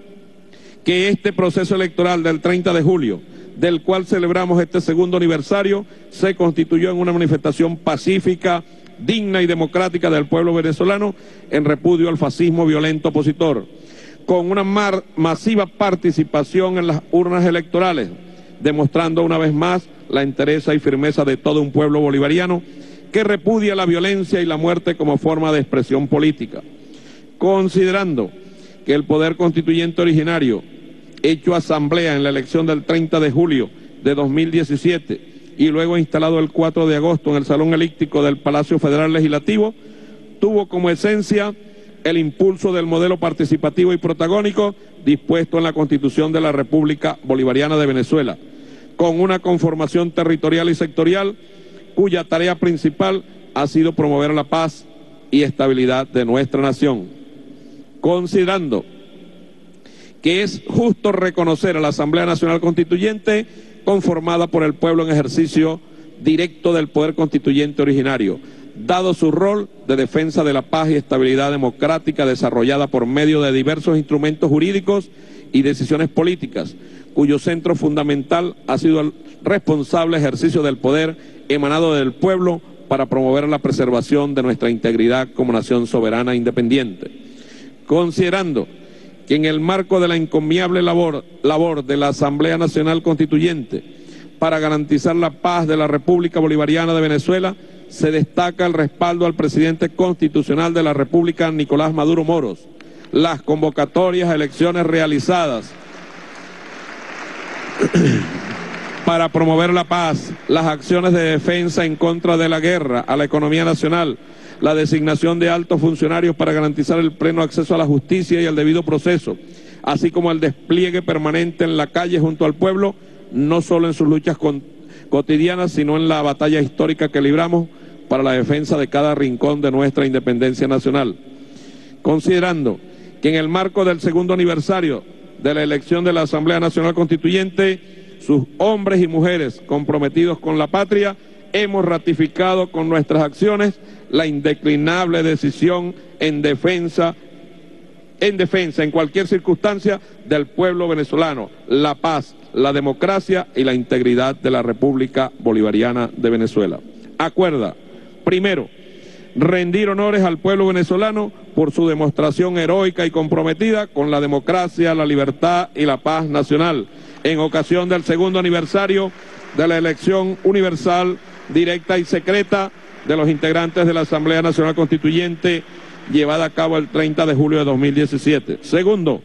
F: que este proceso electoral del treinta de julio, del cual celebramos este segundo aniversario, se constituyó en una manifestación pacífica, digna y democrática del pueblo venezolano en repudio al fascismo violento opositor, con una mar masiva participación en las urnas electorales, demostrando una vez más la entereza y firmeza de todo un pueblo bolivariano que repudia la violencia y la muerte como forma de expresión política. Considerando que el poder constituyente originario, hecho asamblea en la elección del treinta de julio de dos mil diecisiete, y luego instalado el cuatro de agosto en el Salón Elíptico del Palacio Federal Legislativo, tuvo como esencia el impulso del modelo participativo y protagónico dispuesto en la Constitución de la República Bolivariana de Venezuela, con una conformación territorial y sectorial cuya tarea principal ha sido promover la paz y estabilidad de nuestra nación. Considerando que es justo reconocer a la Asamblea Nacional Constituyente conformada por el pueblo en ejercicio directo del poder constituyente originario, dado su rol de defensa de la paz y estabilidad democrática desarrollada por medio de diversos instrumentos jurídicos y decisiones políticas, cuyo centro fundamental ha sido el responsable ejercicio del poder emanado del pueblo para promover la preservación de nuestra integridad como nación soberana e independiente. Considerando que en el marco de la encomiable labor, labor de la Asamblea Nacional Constituyente para garantizar la paz de la República Bolivariana de Venezuela, se destaca el respaldo al presidente constitucional de la República, Nicolás Maduro Moros, las convocatorias a elecciones realizadas para promover la paz, las acciones de defensa en contra de la guerra, a la economía nacional, la designación de altos funcionarios para garantizar el pleno acceso a la justicia y al debido proceso, así como el despliegue permanente en la calle junto al pueblo, no solo en sus luchas con, cotidianas, sino en la batalla histórica que libramos para la defensa de cada rincón de nuestra independencia nacional. Considerando que en el marco del segundo aniversario de la elección de la Asamblea Nacional Constituyente, sus hombres y mujeres comprometidos con la patria, hemos ratificado con nuestras acciones la indeclinable decisión en defensa, en defensa, en cualquier circunstancia, del pueblo venezolano, la paz, la democracia y la integridad de la República Bolivariana de Venezuela. Acuerda, primero, rendir honores al pueblo venezolano por su demostración heroica y comprometida con la democracia, la libertad y la paz nacional, en ocasión del segundo aniversario de la elección universal, directa y secreta de los integrantes de la Asamblea Nacional Constituyente, llevada a cabo el treinta de julio de dos mil diecisiete. Segundo,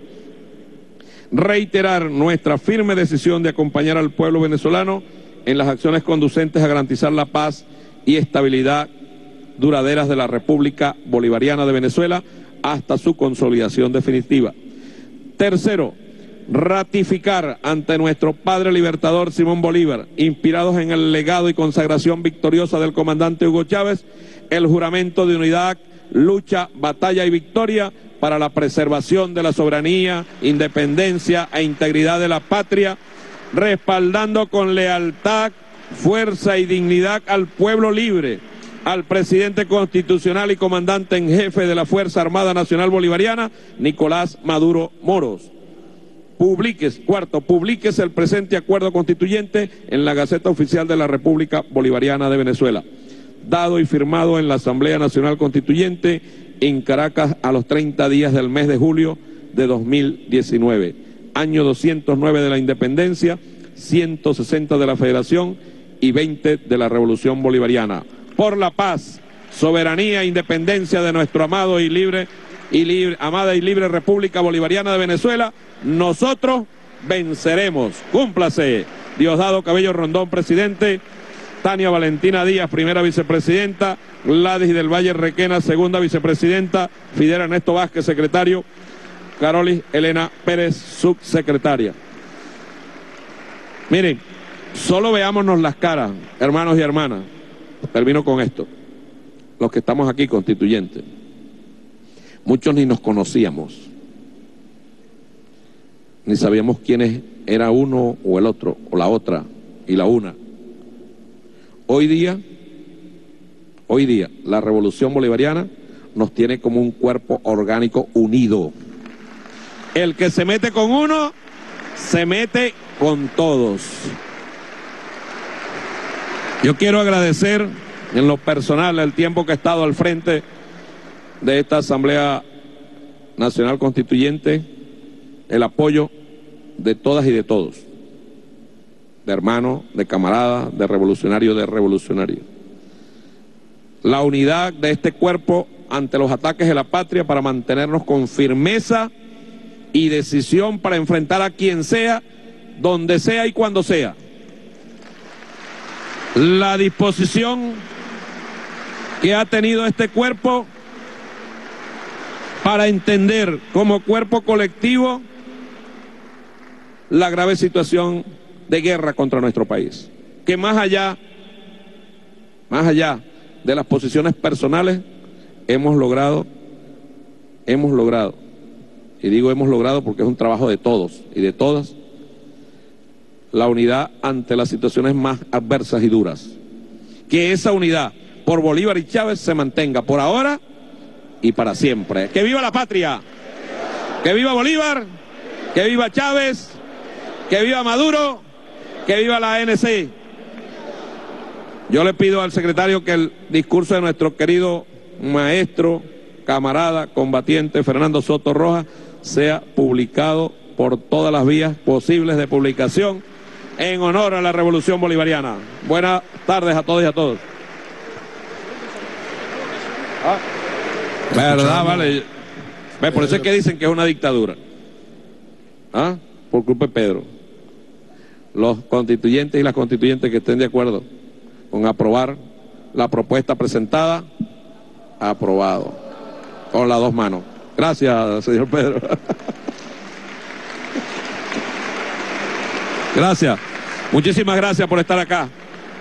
F: reiterar nuestra firme decisión de acompañar al pueblo venezolano en las acciones conducentes a garantizar la paz y estabilidad duraderas de la República Bolivariana de Venezuela hasta su consolidación definitiva. Tercero, ratificar ante nuestro padre libertador Simón Bolívar, inspirados en el legado y consagración victoriosa del comandante Hugo Chávez, el juramento de unidad, lucha, batalla y victoria para la preservación de la soberanía, independencia e integridad de la patria, respaldando con lealtad, fuerza y dignidad al pueblo libre, al presidente constitucional y comandante en jefe de la Fuerza Armada Nacional Bolivariana, Nicolás Maduro Moros. Publíquese, cuarto, publíquese el presente acuerdo constituyente en la Gaceta Oficial de la República Bolivariana de Venezuela, dado y firmado en la Asamblea Nacional Constituyente en Caracas a los treinta días del mes de julio de dos mil diecinueve, año doscientos nueve de la Independencia, ciento sesenta de la Federación y veinte de la Revolución Bolivariana. Por la paz, soberanía e independencia de nuestro amado y libre y libre, amada y libre República Bolivariana de Venezuela, nosotros venceremos. Cúmplase. Diosdado Cabello Rondón, presidente. Tania Valentina Díaz, primera vicepresidenta. Gladys del Valle Requena, segunda vicepresidenta. Fidel Ernesto Vázquez, secretario. Carolis Elena Pérez, subsecretaria. Miren, solo veámonos las caras, hermanos y hermanas. Termino con esto. Los que estamos aquí constituyentes, muchos ni nos conocíamos, ni sabíamos quién era uno o el otro, o la otra y la una. Hoy día, hoy día, la Revolución Bolivariana nos tiene como un cuerpo orgánico unido. El que se mete con uno, se mete con todos. Yo quiero agradecer en lo personal el tiempo que he estado al frente de esta Asamblea Nacional Constituyente, el apoyo de todas y de todos, de hermanos, de camaradas, de revolucionarios, de revolucionarios. La unidad de este cuerpo ante los ataques de la patria para mantenernos con firmeza y decisión para enfrentar a quien sea, donde sea y cuando sea. La disposición que ha tenido este cuerpo para entender como cuerpo colectivo la grave situación de guerra contra nuestro país, que más allá, más allá de las posiciones personales, hemos logrado, hemos logrado, y digo hemos logrado porque es un trabajo de todos y de todas, la unidad ante las situaciones más adversas y duras. Que esa unidad por Bolívar y Chávez se mantenga por ahora y para siempre. ¡Que viva la patria! ¡Que viva Bolívar! ¡Que viva Chávez! ¡Que viva Maduro! ¡Que viva la A N C! Yo le pido al secretario que el discurso de nuestro querido maestro, camarada, combatiente Fernando Soto Rojas sea publicado por todas las vías posibles de publicación en honor a la Revolución Bolivariana. Buenas tardes a todos y a todos. Ah, ¿verdad? Vale. Por eso es que dicen que es una dictadura. ¿Ah? Por culpa de Pedro. los constituyentes y las constituyentes que estén de acuerdo con aprobar la propuesta presentada, aprobado. Con las dos manos. Gracias, señor Pedro. Gracias. Muchísimas gracias por estar acá.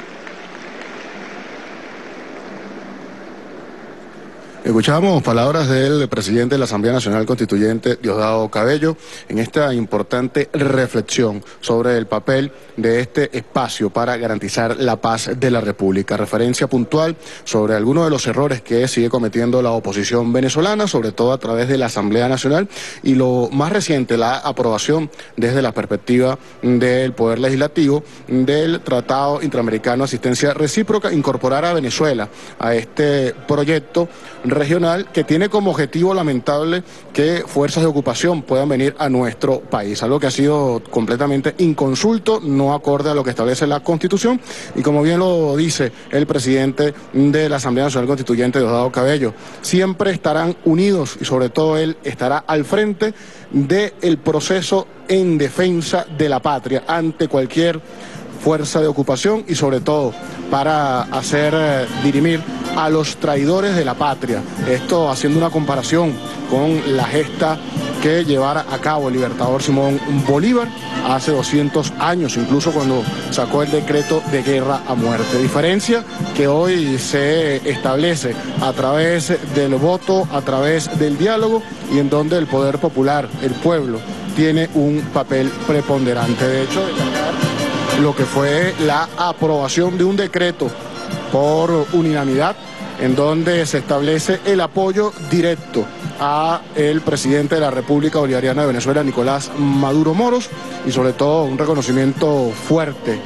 C: Escuchamos palabras del presidente de la Asamblea Nacional Constituyente, Diosdado Cabello, en esta importante reflexión sobre el papel de este espacio para garantizar la paz de la República. Referencia puntual sobre algunos de los errores que sigue cometiendo la oposición venezolana, sobre todo a través de la Asamblea Nacional, y lo más reciente, la aprobación desde la perspectiva del Poder Legislativo del Tratado Interamericano de Asistencia Recíproca, incorporar a Venezuela a este proyecto regional que tiene como objetivo lamentable que fuerzas de ocupación puedan venir a nuestro país, algo que ha sido completamente inconsulto, no acorde a lo que establece la Constitución, y como bien lo dice el presidente de la Asamblea Nacional Constituyente, Diosdado Cabello, siempre estarán unidos y sobre todo él estará al frente del proceso en defensa de la patria ante cualquier fuerza de ocupación y sobre todo para hacer eh, dirimir a los traidores de la patria. Esto haciendo una comparación con la gesta que llevara a cabo el libertador Simón Bolívar hace doscientos años, incluso cuando sacó el decreto de guerra a muerte. Diferencia que hoy se establece a través del voto, a través del diálogo, y en donde el poder popular, el pueblo, tiene un papel preponderante. De hecho, lo que fue la aprobación de un decreto por unanimidad en donde se establece el apoyo directo a el presidente de la República Bolivariana de Venezuela, Nicolás Maduro Moros, y sobre todo un reconocimiento fuerte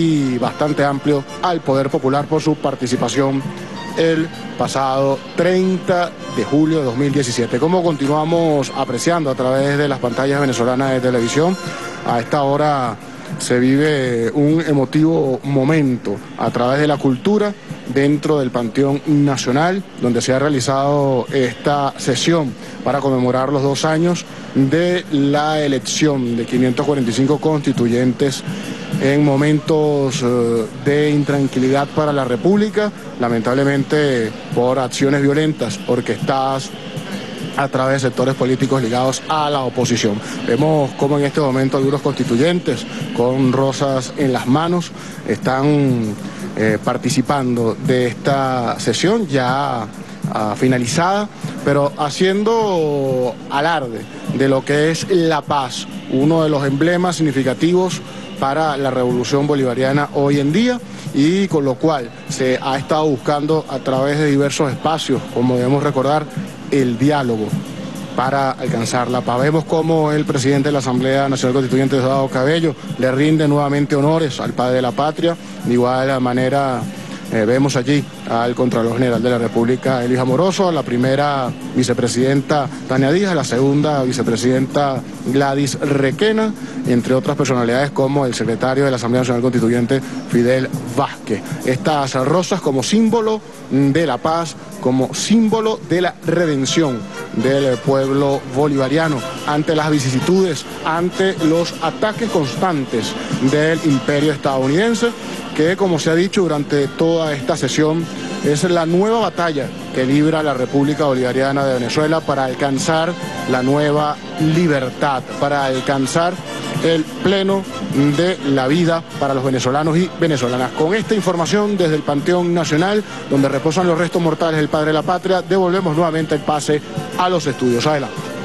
C: y bastante amplio al Poder Popular por su participación el pasado treinta de julio de dos mil diecisiete. Como continuamos apreciando a través de las pantallas venezolanas de televisión, a esta hora se vive un emotivo momento a través de la cultura dentro del Panteón Nacional, donde se ha realizado esta sesión para conmemorar los dos años de la elección de quinientos cuarenta y cinco constituyentes en momentos uh, de intranquilidad para la República, lamentablemente por acciones violentas orquestadas a través de sectores políticos ligados a la oposición. Vemos cómo en este momento algunos constituyentes con rosas en las manos están eh, participando de esta sesión ya uh, finalizada, pero haciendo alarde de lo que es la paz, uno de los emblemas significativos para la revolución bolivariana hoy en día, y con lo cual se ha estado buscando a través de diversos espacios, como debemos recordar, el diálogo para alcanzar la paz. Vemos cómo el presidente de la Asamblea Nacional Constituyente, Diosdado Cabello, le rinde nuevamente honores al padre de la patria. De igual manera eh, vemos allí al Contralor General de la República, Elvis Amoroso, a la primera vicepresidenta Tania Díaz, a la segunda vicepresidenta Gladys Requena, entre otras personalidades como el secretario de la Asamblea Nacional Constituyente, Fidel Vázquez. Estas rosas como símbolo de la paz, como símbolo de la redención del pueblo bolivariano ante las vicisitudes, ante los ataques constantes del imperio estadounidense, que, como se ha dicho durante toda esta sesión, es la nueva batalla que libra la República Bolivariana de Venezuela para alcanzar la nueva libertad, para alcanzar el pleno de la vida para los venezolanos y venezolanas. Con esta información desde el Panteón Nacional, donde reposan los restos mortales del padre de la patria, devolvemos nuevamente el pase a los estudios. Adelante.